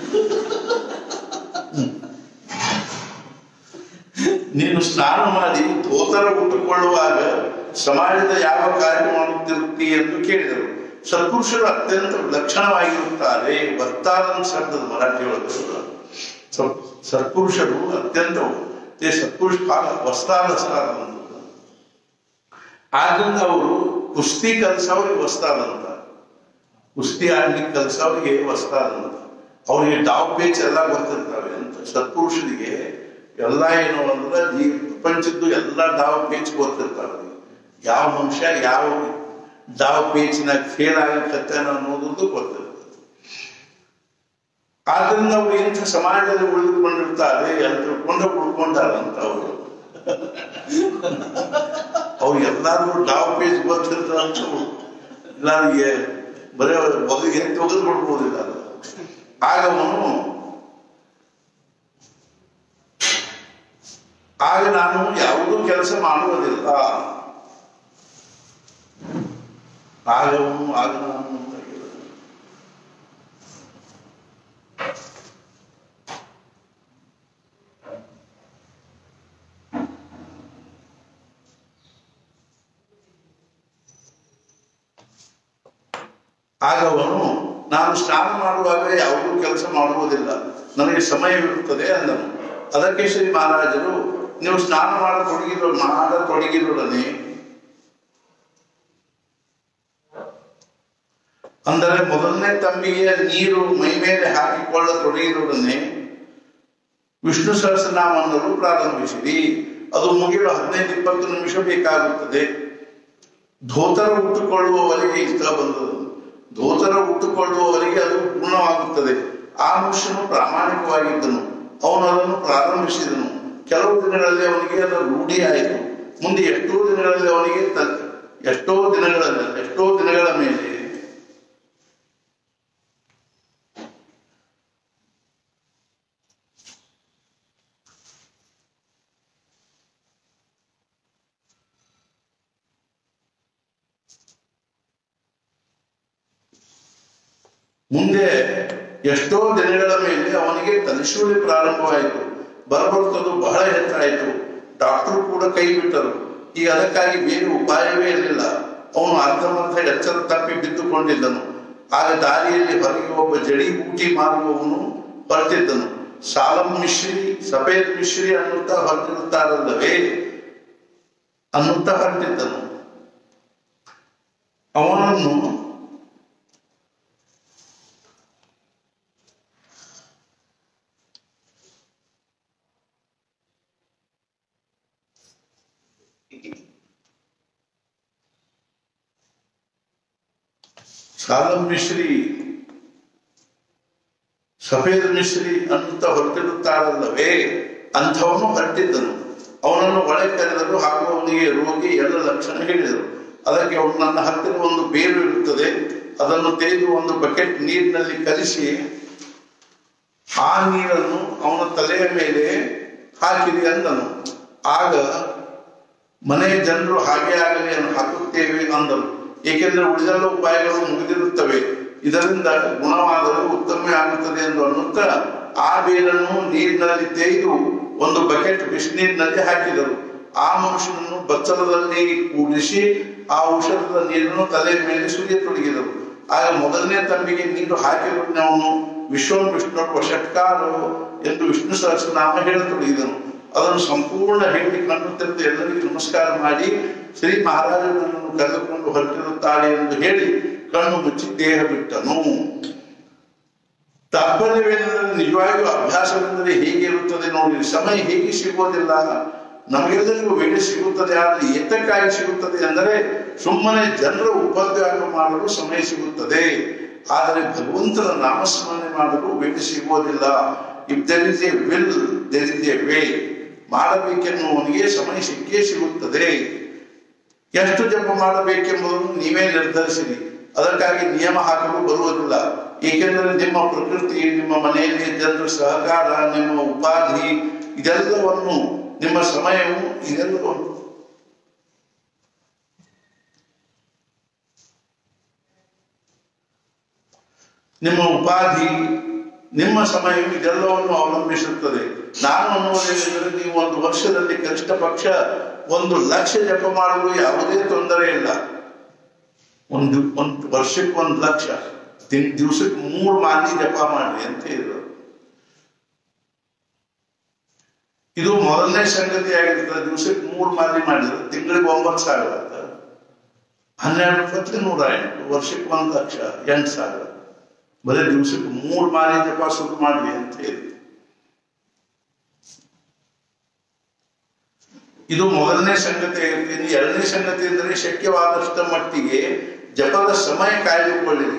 ನೀನು ಸ್ನಾನ ಮಾಡಿ ಧೋತರ ಉಟ್ಟುಕೊಳ್ಳುವಾಗ ಸಮಾಜದ ಯಾವ ಕಾರ್ಯ ಮಾಡುತ್ತಿರುತ್ತಿ ಎಂದು ಕೇಳಿದರು. ಸತ್ಪುರುಷರು ಅತ್ಯಂತ ವಿಲಕ್ಷಣವಾಗಿರುತ್ತಾರೆ. ವಸ್ತಾರನ್ ಶಬ್ದದ ಮರಾಠಿ ಒಳಗೆ ಸತ್ಪುರುಷರು ಅತ್ಯಂತ ಸತ್ಪುರುಷ ಕಾಲ ವಸ್ತಾರ ಸ್ಥಾನ ಅಂತ. ಆದ್ದರಿಂದ ಅವರು ಕುಸ್ತಿ ಕಲಿಸೋರಿಗೆ ವಸ್ತಾದ ಅಂತ, ಕುಸ್ತಿ ಆಡ್ಲಿಕ್ಕೆ ಕಲಿಸೋರಿಗೆ ವಸ್ತಾದ ಅಂತ. ಅವ್ರಿಗೆ ಡಾವ್ ಪೇಚ್ ಎಲ್ಲ ಗೊತ್ತಿರ್ತವೆ ಅಂತ. ಸತ್ಪುರುಷರಿಗೆ ಎಲ್ಲ ಏನು ಅಂದ್ರೆ ಈ ಪ್ರಪಂಚದ್ದು ಎಲ್ಲ ಡಾವ್ ಪೇಚ್ ಗೊತ್ತಿರ್ತಾವೆ. ಯಾವ ಮನುಷ್ಯ ಯಾವ ಡಾವ್ ಪೇಚಿನಾಗ ಫೇಲ್ ಆಗತ್ತೇನ ಅನ್ನೋದು ಗೊತ್ತಿರ್ತದೆ. ಆದ್ರಿಂದ ಅವ್ರು ಇಂಥ ಸಮಾಜದಲ್ಲಿ ಉಳಿದುಕೊಂಡಿರ್ತಾರೆ ಅಂತ ತಿಳ್ಕೊಂಡು ಉಳ್ಕೊಂಡಾರಂತ ಅವರು. ಅವ್ರು ಎಲ್ಲಾರು ಡಾವ್ ಪೇಜ್ ಗೊತ್ತಿರ್ತಾರಂತ ಎಲ್ಲಾರಿಗೆ ಬರೀ ಬಗೆಗೆ ತೆಗೆದು ಬಿಡ್ಬೋದಿಲ್ಲ. ಆಗ ಅವನು ಆಗ ನಾನು ಯಾವುದೂ ಕೆಲಸ ಮಾಡುವುದಿಲ್ಲ. ಆಗ ಅವನು ಆಗ ನಾನು ಆಗ ಅವನು ನಾನು ಸ್ನಾನ ಮಾಡುವಾಗ ಯಾವುದೂ ಕೆಲಸ ಮಾಡುವುದಿಲ್ಲ, ನನಗೆ ಸಮಯವಿರುತ್ತದೆ ಅಂದನು. ಅದಕ್ಕೆ ಶ್ರೀ ಮಹಾರಾಜರು ನೀವು ಸ್ನಾನ ಮಾಡ ತೊಡಗಿರೋ ಮಾಡ ತೊಡಗಿರೊಡನೆ ಅಂದರೆ ಮೊದಲನೇ ತಂಬಿಗೆ ನೀರು ಮೈ ಮೇಲೆ ಹಾಕಿಕೊಳ್ಳ ತೊಡಗಿರೊಡನೆ ವಿಷ್ಣು ಸಹಸ್ರನಾಮವನ್ನು ಪ್ರಾರಂಭಿಸಿರಿ. ಅದು ಮುಗಿಯಲು ಹದಿನೈದು ಇಪ್ಪತ್ತು ನಿಮಿಷ ಬೇಕಾಗುತ್ತದೆ. ಧೋತರ ಉಟ್ಟುಕೊಳ್ಳುವವರೆಗೆ ಇಷ್ಟ ಬಂದದು. ಧೋತರ ಉಟ್ಟುಕೊಳ್ಳುವವರೆಗೆ ಅದು ಪೂರ್ಣವಾಗುತ್ತದೆ. ಆ ಮನುಷ್ಯನು ಪ್ರಾಮಾಣಿಕವಾಗಿದ್ದನು. ಅವನು ಅದನ್ನು ಪ್ರಾರಂಭಿಸಿದನು. ಕೆಲವು ದಿನಗಳಲ್ಲಿ ಅವನಿಗೆ ಅದು ರೂಢಿ ಆಯಿತು. ಮುಂದೆ ಎಷ್ಟೋ ದಿನಗಳಲ್ಲಿ ಅವನಿಗೆ ಎಷ್ಟೋ ದಿನಗಳಲ್ಲಿ ಎಷ್ಟೋ ದಿನಗಳ ಮೇಲೆ ಮುಂದೆ ಎಷ್ಟೋ ದಿನಗಳ ಮೇಲೆ ಅವನಿಗೆ ತಲೆಶೂಲಿ ಪ್ರಾರಂಭವಾಯಿತು. ಬರಬರ್ತದು ಬಹಳ ಹೆಚ್ಚಾಯಿತು. ಡಾಕ್ಟರ್ ಕೂಡ ಕೈ ಬಿಟ್ಟರು. ಈಗ ಅದಕ್ಕಾಗಿ ಬೇರೆ ಉಪಾಯವೇ ಇರಲಿಲ್ಲ. ಅವನು ಅರ್ಧಮರ್ಧ ಎಚ್ಚರ ತಪ್ಪಿ ಬಿದ್ದುಕೊಂಡಿದ್ದನು. ಆಗ ದಾರಿಯಲ್ಲಿ ಹೊರಗೆ ಒಬ್ಬ ಜಡಿ ಬೂಟಿ ಮಾರುವವನು ಹೊರಟಿದ್ದನು. ಸಾಲಂ ಮಿಶ್ರಿ ಸಫೇದ್ ಮಿಶ್ರಿ ಅನ್ನುತ್ತಾ ಹೊರಟಿರುತ್ತಾರಲ್ಲವೇ ಅನ್ನುತ್ತಾ ಹೊರಟಿದ್ದನು. ಅವನನ್ನು ಸಾಲಂ ಮಿಶ್ರಿ ಸಫೇದ್ ಮಿಶ್ರಿ ಅನ್ನುತ್ತಾ ಹೊರಟಿರುತ್ತಾರಲ್ಲವೇ ಅಂಥವನು ಹೊರಟಿದ್ದನು. ಅವನನ್ನು ಒಳಗೆ ಕರೆದರು ಹಾಗೂ ಅವನಿಗೆ ರೋಗಿ ಎಲ್ಲ ಲಕ್ಷಣ ಹೇಳಿದರು. ಅದಕ್ಕೆ ಅವನು ನನ್ನ ಹತ್ತಿರ ಒಂದು ಬೇರು ಇರುತ್ತದೆ, ಅದನ್ನು ತೆಗೆದು ಒಂದು ಬಕೆಟ್ ನೀರಿನಲ್ಲಿ ಕಲಿಸಿ ಆ ನೀರನ್ನು ಅವನ ತಲೆಯ ಮೇಲೆ ಹಾಕಿರಿ ಅಂದನು. ಆಗ ಮನೆಯ ಜನರು ಹಾಗೆ ಆಗಲಿ ಅನ್ನು ಹಾಕುತ್ತೇವೆ ಅಂದರು. ಏಕೆಂದರೆ ಉಳಿದೆಲ್ಲ ಉಪಾಯಗಳು ಮುಗಿದಿರುತ್ತವೆ, ಇದರಿಂದ ಗುಣವಾದರೂ ಉತ್ತಮ ಆಗುತ್ತದೆ ಎಂದು ಅನ್ನುತ್ತಾ ಆ ಬೇರನ್ನು ನೀರಿನಲ್ಲಿ ತೆಗೆದು ಒಂದು ಬಕೆಟ್ ಬಿಸಿನೀರಿನಲ್ಲಿ ಹಾಕಿದರು. ಆ ಮನುಷ್ಯನನ್ನು ಬಚ್ಚಲದಲ್ಲಿ ಕೂಡಿಸಿ ಆ ಔಷಧದ ನೀರನ್ನು ತಲೆಯ ಮೇಲೆ ಸುರಿಯತೊಡಗಿದರು. ಆಗ ಮೊದಲನೇ ತಂಬಿಗೆ ನೀರು ಹಾಕಿರುವವನು ವಿಶ್ವಂ ವಿಷ್ಣು ಷಟ್ಕಾರು ಎಂದು ವಿಷ್ಣು ಸಹಸ್ರನಾಮ ಹೇಳತೊಡಗಿದನು. ಅದನ್ನು ಸಂಪೂರ್ಣ ಹೇಳಿ ಕಣ್ಣು ತೆರೆದು ಎಲ್ಲರಿಗೂ ನಮಸ್ಕಾರ ಮಾಡಿ ಶ್ರೀ ಮಹಾರಾಜನನ್ನು ಕರೆದುಕೊಂಡು ಹೊರಟಿರುತ್ತಾಳೆ ಎಂದು ಹೇಳಿ ಕಣ್ಣು ಮುಚ್ಚಿ ದೇಹ ಬಿಟ್ಟನು. ತಾತ್ಪರ್ಯವೇನೆಂದರೆ ನಿಜವಾಗಿಯೂ ಅಭ್ಯಾಸವೆಂದರೆ ಹೇಗೆ ಇರುತ್ತದೆ ನೋಡಿ. ಸಮಯ ಹೇಗೆ ಸಿಗುವುದಿಲ್ಲ, ನಮಗೆಲ್ಲರಿಗೂ ವೇಳೆ ಸಿಗುತ್ತದೆ. ಆದರೆ ಏತಕ್ಕಾಗಿ ಸಿಗುತ್ತದೆ ಅಂದರೆ ಸುಮ್ಮನೆ ಜನರ ಉಪದ್ವ್ಯಾಪ ಮಾಡಲು ಸಮಯ ಸಿಗುತ್ತದೆ. ಆದರೆ ಭಗವಂತನ ನಾಮಸ್ಮರಣೆ ಮಾಡಲು ವೇಳೆ ಸಿಗುವುದಿಲ್ಲ. If there is a will there is a way. ಮಾಡಬೇಕೆನ್ನುವನಿಗೆ ಸಮಯ ಸಿಕ್ಕೇ ಸಿಗುತ್ತದೆ. ಎಷ್ಟು ಜಪ ಮಾಡಬೇಕೆಂಬುದನ್ನು ನೀವೇ ನಿರ್ಧರಿಸಿರಿ. ಅದಕ್ಕಾಗಿ ನಿಯಮ ಹಾಕಲು ಬರುವುದಿಲ್ಲ. ಏಕೆಂದರೆ ನಿಮ್ಮ ಪ್ರಕೃತಿ, ನಿಮ್ಮ ಮನೆಯಲ್ಲಿ ಜನರ ಸಹಕಾರ, ನಿಮ್ಮ ಉಪಾಧಿ, ಇದೆಲ್ಲವನ್ನು ನಿಮ್ಮ ಸಮಯವು ಇದೆಲ್ಲವನ್ನು ನಿಮ್ಮ ಉಪಾಧಿ ನಿಮ್ಮ ಸಮಯವು ಇದೆಲ್ಲವನ್ನು ಅವಲಂಬಿಸುತ್ತದೆ. ನಾನು ಅನ್ನುವುದೇನೆಂದರೆ ನೀವು ಒಂದು ವರ್ಷದಲ್ಲಿ ಕನಿಷ್ಠ ಪಕ್ಷ ಒಂದು ಲಕ್ಷ ಜಪ ಮಾಡಲು ಯಾವುದೇ ತೊಂದರೆ ಇಲ್ಲ. ಒಂದು ಒಂದು ವರ್ಷಕ್ಕೆ ಒಂದು ಲಕ್ಷ, ದಿನ ದಿವಸಕ್ಕೆ ಮೂರು ಮಾಲಿ ಜಪ ಮಾಡ್ರಿ ಅಂತ ಹೇಳಿದ್ರು. ಇದು ಮೊದಲನೇ ಸಂಗತಿ ಆಗಿರ್ತದೆ. ದಿವಸಕ್ಕೆ ಮೂರು ಮಾಲಿ ಮಾಡಿದ್ರೆ ತಿಂಗಳಿಗೆ ಒಂಬತ್ತು ಸಾವಿರ ಅಂತ, ಹನ್ನೆರಡು ಪತ್ರಿ ನೂರ ಎಂಟು, ವರ್ಷಕ್ಕೆ ಒಂದು ಲಕ್ಷ ಎಂಟು ಸಾವಿರ. ಬರೀ ದಿವಸಕ್ಕೆ ಮೂರು ಮಾಲಿ ಜಪ ಶುರು ಮಾಡ್ರಿ ಅಂತ ಹೇಳಿ. ಇದು ಮೊದಲನೇ ಸಂಗತಿ ಆಗಿರ್ತೀನಿ. ಎರಡನೇ ಸಂಗತಿ ಅಂದರೆ ಶಕ್ಯವಾದಷ್ಟ ಮಟ್ಟಿಗೆ ಜಪದ ಸಮಯ ಕಾಯ್ದುಕೊಳ್ಳಿರಿ.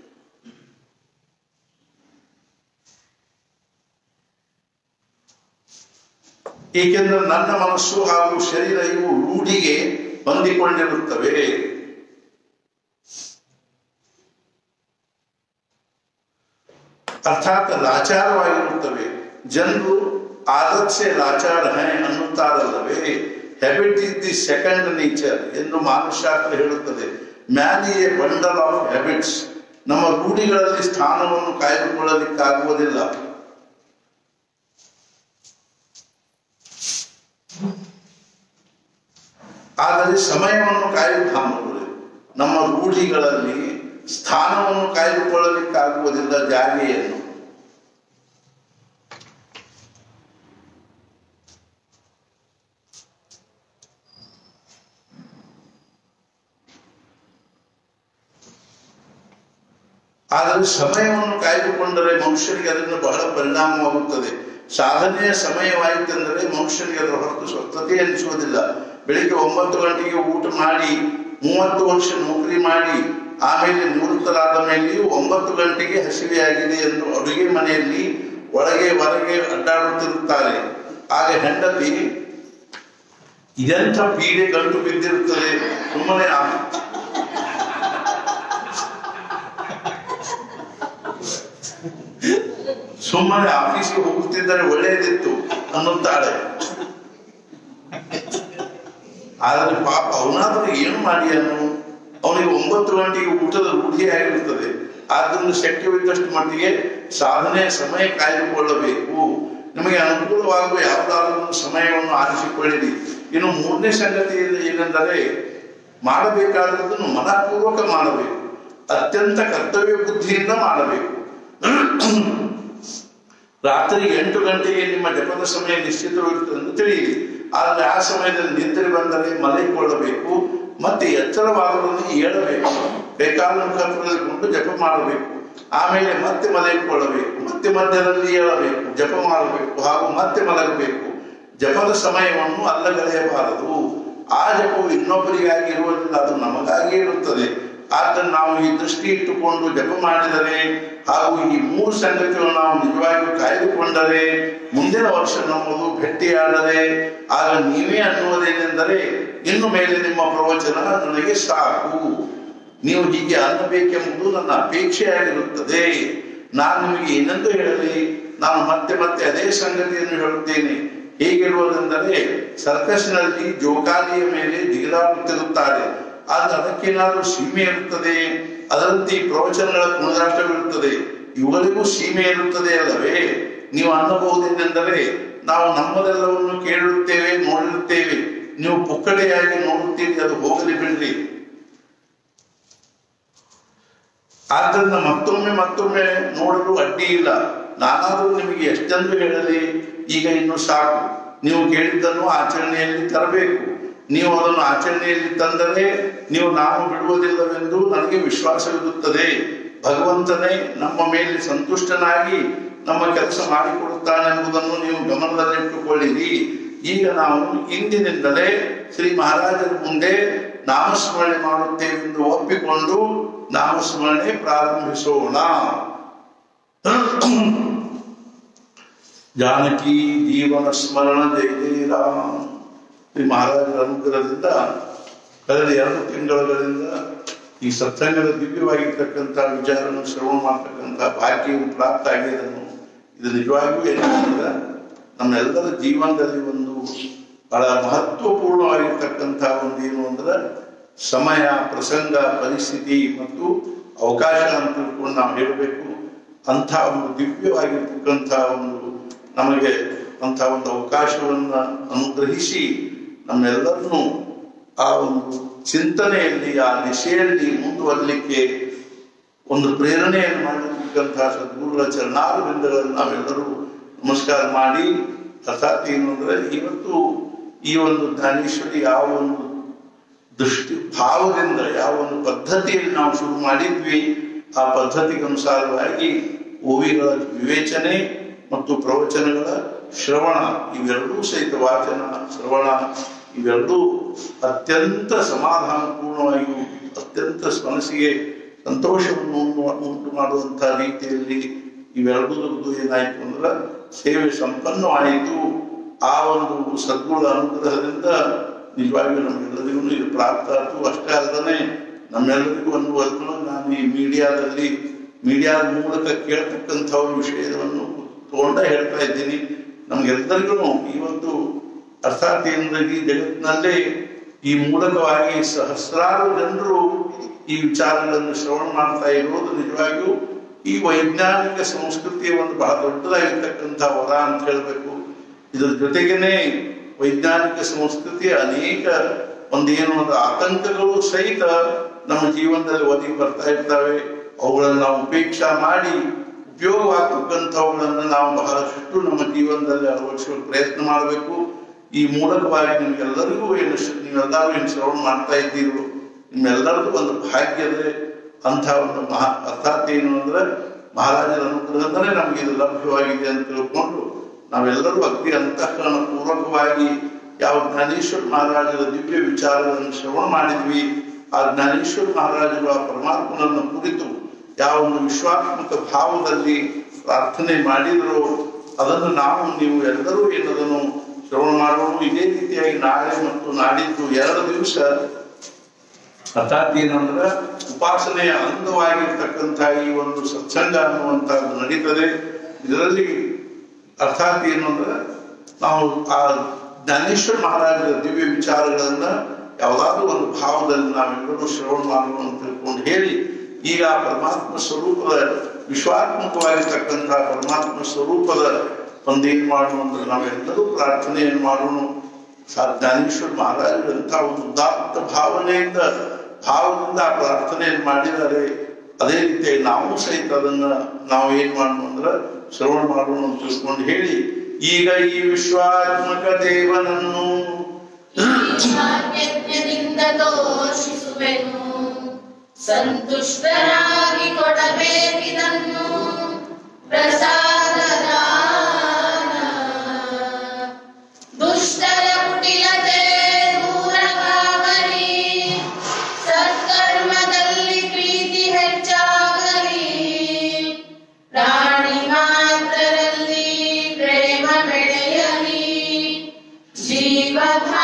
ಏಕೆಂದರೆ ನನ್ನ ಮನಸ್ಸು ಹಾಗೂ ಶರೀರ ಇವು ರೂಢಿಗೆ ಹೊಂದಿಕೊಂಡಿರುತ್ತವೆ. ಅರ್ಥಾತ್ ಲಾಚಾರವಾಗಿರುತ್ತವೆ. ಜನರು ಆದತ್ ಸೆ ಲಾಚಾರ ಹೈ ಅನ್ನುತ್ತಾರಲ್ಲವೇ. Habit is the second nature ಎಂದು ಮಾನವಶಾಸ್ತ್ರ ಹೇಳುತ್ತದೆ. Man is a bundle of habits. ನಮ್ಮ ರೂಢಿಗಳಲ್ಲಿ ಸ್ಥಾನವನ್ನು ಕಾಯ್ದುಕೊಳ್ಳಲಿಕ್ಕಾಗುವುದಿಲ್ಲ. ಆದರೆ ಸಮಯವನ್ನು ಕಾಯ್ದುಕೊಳ್ಳಲು ನಮ್ಮ ರೂಢಿಗಳಲ್ಲಿ ಸ್ಥಾನವನ್ನು ಕಾಯ್ದುಕೊಳ್ಳಲಿಕ್ಕಾಗುವುದಿಲ್ಲ, ಜಾಗೆಯನ್ನು. ಆದರೆ ಸಮಯವನ್ನು ಕಾಯ್ದುಕೊಂಡರೆ ಮನುಷ್ಯನಿಗೆ ಅದರಿಂದ ಬಹಳ ಪರಿಣಾಮವಾಗುತ್ತದೆ. ಸಾಧನೆಯ ಸಮಯವಾಯಿತೆಂದರೆ ಮನುಷ್ಯನಿಗೆ ಅದರ ಹೊರತು ಸ್ವಸ್ಥತೆ ಎನಿಸುವುದಿಲ್ಲ. ಬೆಳಿಗ್ಗೆ ಒಂಬತ್ತು ಗಂಟೆಗೆ ಊಟ ಮಾಡಿ ಮೂವತ್ತು ವರ್ಷ ನೌಕರಿ ಮಾಡಿ ಆಮೇಲೆ ನಿವೃತ್ತರಾದ ಮೇಲೆಯೂ ಒಂಬತ್ತು ಗಂಟೆಗೆ ಹಸಿವೆಯಾಗಿದೆ ಎಂದು ಅಡುಗೆ ಮನೆಯಲ್ಲಿ ಒಳಗೆ ಹೊರಗೆ ಅಡ್ಡಾಡುತ್ತಿರುತ್ತಾರೆ. ಆಗ ಹೆಂಡತಿ ಇದೆಂಥ ಪೀಡೆ ಗಂಟು ಬಿದ್ದಿರುತ್ತದೆ, ಸುಮ್ಮನೆ ಸುಮ್ಮನೆ ಆಫೀಸ್ಗೆ ಹೋಗುತ್ತಿದ್ದರೆ ಒಳ್ಳೆಯದಿತ್ತು ಅನ್ನುತ್ತಾಳೆ. ಆದರೆ ಪಾಪ ಅವನಾದರೂ ಏನು ಮಾಡಿ ಅನ್ನು ಅವನಿಗೆ ಒಂಬತ್ತು ಗಂಟೆಗೆ ಊಟದ ರೂಢಿಯಾಗಿರುತ್ತದೆ. ಆದ್ದರಿಂದ ಶಕ್ಯವಿದ್ದಷ್ಟು ಮಟ್ಟಿಗೆ ಸಾಧನೆಯ ಸಮಯ ಕಾಯ್ದುಕೊಳ್ಳಬೇಕು. ನಿಮಗೆ ಅನುಕೂಲವಾಗುವ ಯಾವುದಾದ್ರೂ ಸಮಯವನ್ನು ಆರಿಸಿಕೊಳ್ಳಿರಿ. ಇನ್ನು ಮೂರನೇ ಸಂಗತಿ ಏನೆಂದರೆ ಮಾಡಬೇಕಾದದ್ದನ್ನು ಮನಪೂರ್ವಕ ಮಾಡಬೇಕು. ಅತ್ಯಂತ ಕರ್ತವ್ಯ ಬುದ್ಧಿಯಿಂದ ಮಾಡಬೇಕು. ರಾತ್ರಿ ಎಂಟು ಗಂಟೆಗೆ ನಿಮ್ಮ ಜಪದ ಸಮಯ ನಿಶ್ಚಿತವಿರುತ್ತದೆ ಎಂದು ತಿಳಿಯಿರಿ. ಆದರೆ ಆ ಸಮಯದಲ್ಲಿ ನಿದ್ರೆ ಬಂದರೆ ಮಲಗಿಕೊಳ್ಳಬೇಕು. ಮತ್ತೆ ಎಚ್ಚರವಾದವರನ್ನು ಏಳಬೇಕು. ಕೈಕಾಲನ್ನು ಕತ್ತರಿಸಿಕೊಂಡು ಜಪ ಮಾಡಬೇಕು. ಆಮೇಲೆ ಮತ್ತೆ ಮಲಗಿಕೊಳ್ಳಬೇಕು. ಮತ್ತೆ ಮಧ್ಯದಲ್ಲಿ ಏಳಬೇಕು, ಜಪ ಮಾಡಬೇಕು, ಹಾಗೂ ಮತ್ತೆ ಮಲಗಬೇಕು. ಜಪದ ಸಮಯವನ್ನು ಅಲ್ಲಗಳೆಯಬಾರದು. ಆ ಜಪವು ಇನ್ನೊಬ್ಬರಿಗಾಗಿ ಇರುವುದಿಲ್ಲ, ಅದು ನಮಗಾಗಿ ಇರುತ್ತದೆ. ಆದ್ದರಿಂದ ನಾವು ಈ ದೃಷ್ಟಿ ಇಟ್ಟುಕೊಂಡು ಜಪ ಮಾಡಿದರೆ ಹಾಗೂ ಈ ಮೂರು ಸಂಗತಿಗಳನ್ನು ನಾವು ನಿಜವಾಗಿಯೂ ಕಾಯ್ದುಕೊಂಡರೆ ಮುಂದಿನ ವರ್ಷ ನಮ್ಮದು ಭೇಟಿಯಾದರೆ ಆಗ ನೀವೇ ಅನ್ನುವುದೇನೆಂದರೆ ಇನ್ನು ಮೇಲೆ ನಿಮ್ಮ ಪ್ರವಚನ ನನಗೆ ಸಾಕು, ನೀವು ಹೀಗೆ ಅನ್ನಬೇಕೆಂಬುದು ನನ್ನ ಅಪೇಕ್ಷೆಯಾಗಿರುತ್ತದೆ. ನಾನು ನಿಮಗೆ ಏನೆಂದು ಹೇಳಲಿ, ನಾನು ಮತ್ತೆ ಮತ್ತೆ ಅದೇ ಸಂಗತಿಯನ್ನು ಹೇಳುತ್ತೇನೆ. ಹೇಗಿರುವುದೆಂದರೆ ಸರ್ಕಸ್ನಲ್ಲಿ ಜೋಕಾಲಿಯ ಮೇಲೆ ಜಿಗಿದಾಡುತ್ತಿರುತ್ತಾರೆ. ಆದ್ರೆ ಅದಕ್ಕೇನಾದ್ರೂ ಸೀಮೆ ಇರುತ್ತದೆ. ಅದರಂತೆ ಈ ಪ್ರವಚನಗಳ ಕುಣಿದಾಟವಿರುತ್ತದೆ. ಇವುಗಳಿಗೂ ಸೀಮೆ ಇರುತ್ತದೆ ಅಲ್ಲವೇ? ನೀವು ಅನ್ನಬಹುದೇನೆಂದರೆ ನಾವು ನಮ್ಮದೆಲ್ಲವನ್ನು ಕೇಳಿರುತ್ತೇವೆ, ನೋಡಿರುತ್ತೇವೆ, ನೀವು ಪುಕ್ಕಟೆಯಾಗಿ ನೋಡುತ್ತೀರಿ, ಅದು ಹೋಗಲಿ ಬಿಡ್ರಿ. ಆದ್ದರಿಂದ ಮತ್ತೊಮ್ಮೆ ಮತ್ತೊಮ್ಮೆ ನೋಡಲು ಅಡ್ಡಿ ಇಲ್ಲ. ನಾನಾದರೂ ನಿಮಗೆ ಎಷ್ಟೆಂದು ಹೇಳಲಿ, ಈಗ ಇನ್ನು ಸಾಕು. ನೀವು ಕೇಳಿದ್ದನ್ನು ಆಚರಣೆಯಲ್ಲಿ ತರಬೇಕು. ನೀವು ಅದನ್ನು ಆಚರಣೆಯಲ್ಲಿ ತಂದರೆ ನೀವು ನಾವು ಬಿಡುವುದಿಲ್ಲವೆಂದು ನನಗೆ ವಿಶ್ವಾಸವಿರುತ್ತದೆ. ಭಗವಂತನೇ ನಮ್ಮ ಮೇಲೆ ಸಂತುಷ್ಟನಾಗಿ ನಮ್ಮ ಕೆಲಸ ಮಾಡಿಕೊಡುತ್ತಾನೆಂಬುದನ್ನು ನೀವು ಗಮನದಲ್ಲಿಟ್ಟುಕೊಳ್ಳಿರಿ. ಈಗ ನಾವು ಇಂದಿನಿಂದಲೇ ಶ್ರೀ ಮಹಾರಾಜರ ಮುಂದೆ ನಾಮಸ್ಮರಣೆ ಮಾಡುತ್ತೇವೆಂದು ಒಪ್ಪಿಕೊಂಡು ನಾಮಸ್ಮರಣೆ ಪ್ರಾರಂಭಿಸೋಣ. ಜಾನಕಿ ಜೀವನ ಸ್ಮರಣ ಜಯ ಜಯ ರಾಮ. ಶ್ರೀ ಮಹಾರಾಜರ ಅನುಗ್ರಹದಿಂದ ಕಳೆದ ಎರಡು ತಿಂಗಳುಗಳಿಂದ ಈ ಸತ್ಸಂಗದ ದಿವ್ಯವಾಗಿರ್ತಕ್ಕಂಥ ವಿಚಾರವನ್ನು ಶ್ರವಣ ಮಾಡ್ತಕ್ಕಂಥ ಭಾಗ್ಯವು ಪ್ರಾಪ್ತ ಆಗಿದ್ದನು. ಇದು ನಿಜವಾಗಿಯೂ ಏನಿಲ್ಲ, ನಮ್ಮೆಲ್ಲರ ಜೀವನದಲ್ಲಿ ಒಂದು ಬಹಳ ಮಹತ್ವಪೂರ್ಣವಾಗಿರ್ತಕ್ಕಂಥ ಒಂದು ಏನು ಅಂದ್ರೆ ಸಮಯ, ಪ್ರಸಂಗ, ಪರಿಸ್ಥಿತಿ ಮತ್ತು ಅವಕಾಶ ಅಂತ ತಿಳ್ಕೊಂಡು ನಾವು ಹೇಳಬೇಕು. ಅಂಥ ಒಂದು ದಿವ್ಯವಾಗಿರ್ತಕ್ಕಂಥ ಒಂದು ನಮಗೆ ಅಂಥ ಒಂದು ಅವಕಾಶವನ್ನ ಅನುಗ್ರಹಿಸಿ ನಮ್ಮೆಲ್ಲರನ್ನೂ ಆ ಒಂದು ಚಿಂತನೆಯಲ್ಲಿ, ಆ ದಿಶೆಯಲ್ಲಿ ಮುಂದುವರಲಿಕ್ಕೆ ಒಂದು ಪ್ರೇರಣೆಯನ್ನು ಮಾಡಿರ್ತಕ್ಕಂತಹ ಸದ್ಗುರುಗಳ ಚರಣಾರವಿಂದಗಳನ್ನು ನಾವೆಲ್ಲರೂ ನಮಸ್ಕಾರ ಮಾಡಿ, ಅರ್ಥಾತ್ ಏನು ಅಂದ್ರೆ ಇವತ್ತು ಈ ಒಂದು ಜ್ಞಾನೇಶ್ವರಿ ಯಾವ ಒಂದು ದೃಷ್ಟಿ ಭಾವದಿಂದ ಯಾವ ಒಂದು ಪದ್ಧತಿಯಲ್ಲಿ ನಾವು ಶುರು ಮಾಡಿದ್ವಿ, ಆ ಪದ್ಧತಿಗೆ ಅನುಸಾರವಾಗಿ ಓವಿಗಳ ವಿವೇಚನೆ ಮತ್ತು ಪ್ರವಚನಗಳ ಶ್ರವಣ ಇವೆರಡೂ ಸಹಿತ ವಾಚನ ಶ್ರವಣ ಇವೆರಡೂ ಅತ್ಯಂತ ಸಮಾಧಾನಪೂರ್ಣವಾಗಿ ಅತ್ಯಂತ ಮನಸ್ಸಿಗೆ ಸಂತೋಷವನ್ನು ಉಂಟು ಮಾಡುವಂತಹ ರೀತಿಯಲ್ಲಿ ಇವೆರಡೂ ಏನಾಯ್ತು ಅಂದ್ರೆ ಸೇವೆ ಸಂಪನ್ನವಾಯಿತು. ಆ ಒಂದು ಸದ್ಗುಣ ಅನುಗ್ರಹದಿಂದ ನಿಜವಾಗಿಯೂ ನಮ್ಮೆಲ್ಲರಿಗೂ ಇದು ಪ್ರಾಪ್ತ ಆಯ್ತು. ಅಷ್ಟೇ ಅಲ್ಲದೆ ನಮ್ಮೆಲ್ಲರಿಗೂ ಅನುಭವ ನಾನು ಈ ಮೀಡಿಯಾದಲ್ಲಿ ಮೀಡಿಯಾದ ಮೂಲಕ ಕೇಳ್ತಕ್ಕಂಥವ್ರ ವಿಷಯವನ್ನು ತಗೊಂಡ ಹೇಳ್ತಾ ಇದ್ದೀನಿ. ನಮ್ಗೆಲ್ಲರಿಗೂ ಇವತ್ತು ಅರ್ಥಾತ್ ಏನಂದ್ರೆ ಈ ಜಗತ್ತಿನಲ್ಲೇ ಈ ಮೂಲಕವಾಗಿ ಸಹಸ್ರಾರು ಜನರು ಈ ವಿಚಾರಗಳನ್ನು ಶ್ರವಣ ಮಾಡ್ತಾ ಇರೋದು ನಿಜವಾಗಿಯೂ ಈ ವೈಜ್ಞಾನಿಕ ಸಂಸ್ಕೃತಿಯ ಒಂದು ಬಹಳ ದೊಡ್ಡದಾಗಿರ್ತಕ್ಕಂಥ ವರ ಅಂತ ಹೇಳಬೇಕು. ಇದ್ರ ಜೊತೆಗೇನೆ ವೈಜ್ಞಾನಿಕ ಸಂಸ್ಕೃತಿಯ ಅನೇಕ ಒಂದೇನು ಒಂದು ಆತಂಕಗಳು ಸಹಿತ ನಮ್ಮ ಜೀವನದಲ್ಲಿ ಒದಗಿ ಬರ್ತಾ ಇರ್ತವೆ. ಅವುಗಳನ್ನು ನಾವು ಉಪೇಕ್ಷಾ ಮಾಡಿ ಉಪಯೋಗವಾಗ್ತಕ್ಕಂಥವುಗಳನ್ನು ನಾವು ಬಹಳಷ್ಟು ನಮ್ಮ ಜೀವನದಲ್ಲಿ ಅಳವಡಿಸುವ ಪ್ರಯತ್ನ ಮಾಡಬೇಕು. ಈ ಮೂಲಕವಾಗಿ ನಿಮ್ಗೆಲ್ಲರಿಗೂ ಏನು ನೀವೆಲ್ಲರೂ ಏನು ಶ್ರವಣ ಮಾಡ್ತಾ ಇದ್ದೀರೋ ನಿಮ್ಮೆಲ್ಲರಿಗೂ ಒಂದು ಭಾಗ್ಯದ ಅಂಥ ಒಂದು ಮಹಾ ಅರ್ಥಾತ್ ಏನು ಅಂದ್ರೆ ಮಹಾರಾಜರ ಅನುಗ್ರಹದಿಂದಲೇ ನಮ್ಗೆ ಇದು ಲಭ್ಯವಾಗಿದೆ ಅಂತ ತಿಳ್ಕೊಂಡು ನಾವೆಲ್ಲರೂ ಅತಿ ಅಂತಃಕರಣ ಪೂರ್ವಕವಾಗಿ ಯಾವ ಜ್ಞಾನೇಶ್ವರ ಮಹಾರಾಜರ ದಿವ್ಯ ವಿಚಾರಗಳನ್ನು ಶ್ರವಣ ಮಾಡಿದ್ವಿ, ಆ ಜ್ಞಾನೇಶ್ವರ ಮಹಾರಾಜರು ಆ ಪರಮಾತ್ಮನನ್ನು ಕುರಿತು ಯಾವ ಒಂದು ವಿಶ್ವಾತ್ಮಕ ಭಾವದಲ್ಲಿ ಪ್ರಾರ್ಥನೆ ಮಾಡಿದ್ರು ಅದನ್ನು ನಾವು ನೀವು ಎಲ್ಲರೂ ಏನದನ್ನು ಶ್ರವಣ ಮಾಡೋಣ. ಇದೇ ರೀತಿಯಾಗಿ ನಾಳೆ ಮತ್ತು ನಾಡಿದ್ದು ಎರಡು ದಿವಸ ಅರ್ಥಾತ್ ಏನಂದ್ರೆ ಉಪಾಸನೆಯ ಅಂಗವಾಗಿರ್ತಕ್ಕಂಥ ಈ ಒಂದು ಸತ್ಸಂಗ ಅನ್ನುವಂಥದ್ದು ನಡೀತದೆ. ಇದರಲ್ಲಿ ಅರ್ಥಾತ್ ಏನು ಅಂದ್ರೆ ನಾವು ಆ ಜ್ಞಾನೇಶ್ವರ ಮಹಾರಾಜರ ದಿವ್ಯ ವಿಚಾರಗಳನ್ನ ಯಾವುದಾದ್ರೂ ಒಂದು ಭಾವದಲ್ಲಿ ನಾವೆಲ್ಲರೂ ಶ್ರವಣ ಮಾಡೋಣ ಅಂತ ತಿಳ್ಕೊಂಡು ಹೇಳಿ ಈಗ ಪರಮಾತ್ಮ ಸ್ವರೂಪದ ವಿಶ್ವಾತ್ಮಕವಾಗಿರ್ತಕ್ಕಂಥ ಪರಮಾತ್ಮ ಸ್ವರೂಪದ ಒಂದೇನು ಮಾಡೋಣ ಅಂದ್ರೆ ನಾವೆಲ್ಲರೂ ಪ್ರಾರ್ಥನೆಯನ್ನು ಮಾಡೋಣ. ಜ್ಞಾನೇಶ್ವರ ಮಹಾರಾಜರಂತ ಒಂದು ಉದಾತ್ತ ಭಾವನೆಯಿಂದ ಭಾವದಿಂದ ಆ ಪ್ರಾರ್ಥನೆಯನ್ನು ಮಾಡಿದ್ದಾರೆ. ಅದೇ ರೀತಿ ನಾವು ಸಹಿತ ಅದನ್ನ ನಾವು ಏನ್ ಮಾಡೋಣ ಅಂದ್ರೆ ಶ್ರವಣ ಮಾಡೋಣ ಅಂತ ತಿಳ್ಕೊಂಡು ಹೇಳಿ ಈಗ ಈ ವಿಶ್ವಾತ್ಮಕ ದೇವನನ್ನು ತೋಷಿಸುವೆನು, ಸಂತುಷ್ಟರಾಗಿ ಕೊಡಬೇಕಿದನ್ನು ಪ್ರಸಾದದ ದುಷ್ಟರ ಕುಟಿಲತೆ ದೂರವಾಗಲಿ, ಸತ್ಕರ್ಮದಲ್ಲಿ ಪ್ರೀತಿ ಹೆಚ್ಚಾಗಲಿ, ಪ್ರಾಣಿ ಮಾತ್ರರಲ್ಲಿ ಪ್ರೇಮ ಬೆಳೆಯಲಿ, ಜೀವಭಾವದಿಂದ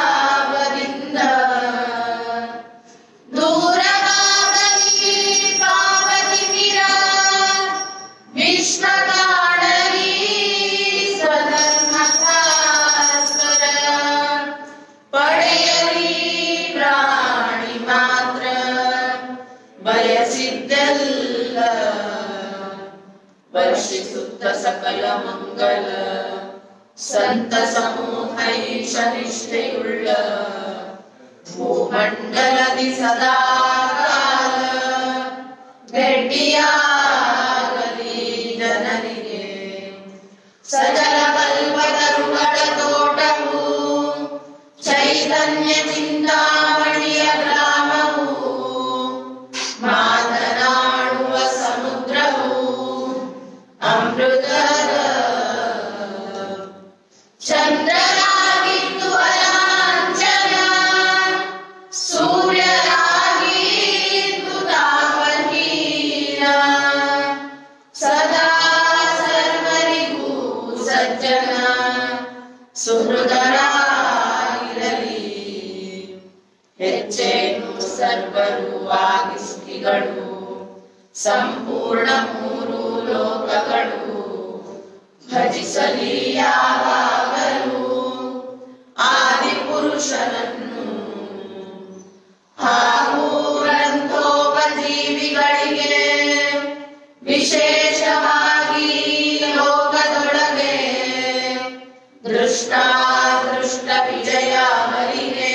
ದೂರವಾಗಲಿ ಪಾಪತಿ ಮಿರ ವಿಶ್ವ ಕಾಣಲಿ ಸ್ವಧರ್ಮ ಭಾಸ್ಕರ ಪಡೆಯಲಿ ಪ್ರಾಣಿ ಮಾತ್ರ ಬಯಸಿದ್ದಲ್ಲ ವರ್ಷಿಸುತ್ತ ಸಕಲ ಮಂಗಲ ಸಂತ ಸಮೂಹೈಷ ನಿಷ್ಠೆಯುಳ್ಳ ಭೂಮಂಡಲದಿ ಸದಾ ಕಾಲ ಭೇಟಿಯಾಗಲಿ ಜನರಿಗೆ ಹೆಚ್ಚೇನು ಸರ್ವರು ಆಗಿ ಸುಖಿಗಳು ಸಂಪೂರ್ಣ ಮೂರು ಲೋಕಗಳು ಭಜಿಸಲಿ ಯಾವಾಗಲೂ ಆದಿ ಪುರುಷನನ್ನು ಹಾಗೂ ಗ್ರಂಥೋಪಜೀವಿಗಳಿಗೆ ವಿಶೇಷವಾಗಿ ಲೋಕದೊಳಗೆ ದೃಷ್ಟಾದೃಷ್ಟ ವಿಜಯವರಿಗೆ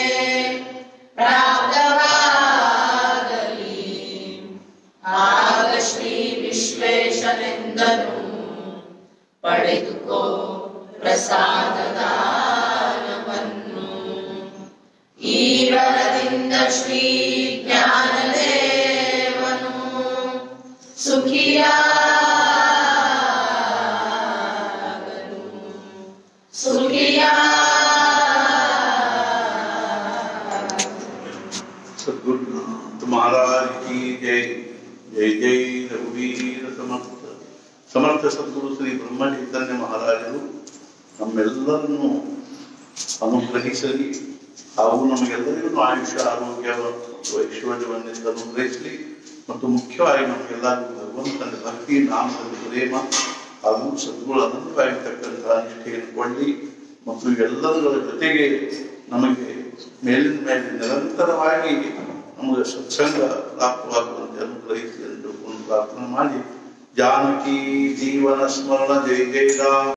ಪ್ರಾಪ್ತವಾಗಲಿ ಆಗ ಶ್ರೀ ವಿಶ್ವೇಶನೆಂದನು ಪಡೆದುಕೋ ಪ್ರಸಾದದಾನವನ್ನು ಈ ವರದಿಂದ ಶ್ರೀ ಜ್ಞಾನದೇವನು ಸುಖಿಯಾಗನು ಸುಖಿಯಾ सद्गुरुनाथ महाराज की जय जय जय रघुवीर समर्थ समर्थ सद्गुरु ಶ್ರೀ ಬ್ರಹ್ಮ ಚೈತನ್ಯ ಮಹಾರಾಜರು ನಮ್ಮೆಲ್ಲರನ್ನು ಅನುಗ್ರಹಿಸಲಿ ಹಾಗೂ ನಮಗೆಲ್ಲರಿಗೂ ಆಯುಷ್ಯ ಆರೋಗ್ಯ ಮತ್ತು ಐಶ್ವರ್ಯವನ್ನೇ ಅನುಗ್ರಹಿಸಲಿ ಮತ್ತು ಮುಖ್ಯವಾಗಿ ನಮಗೆಲ್ಲರಿಗೂ ಭಗವಂತನ ಭಕ್ತಿ ನಾಮದಲ್ಲಿ ಪ್ರೇಮ ಹಾಗೂ ಸದ್ಗುರು ಅನಂತವಾಗಿರ್ತಕ್ಕಂತಹ ನಿಷ್ಠೆಯನ್ನು ಕೊಳ್ಳಿ ಮತ್ತು ಎಲ್ಲದರ ಜೊತೆಗೆ ನಮಗೆ ಮೇಲಿನ ಮೇಲೆ ನಿರಂತರವಾಗಿ ನಮಗೆ ಸತ್ಸಂಗ ಪ್ರಾಪ್ತವಾಗುವಂತೆ ಅನುಗ್ರಹಿಸಿ ಎಂದು ಪ್ರಾರ್ಥನೆ ಮಾಡಿ ಜಾನಕಿ ಜೀವನ ಸ್ಮರಣ ಜಯ ಜಯ ರಾಮ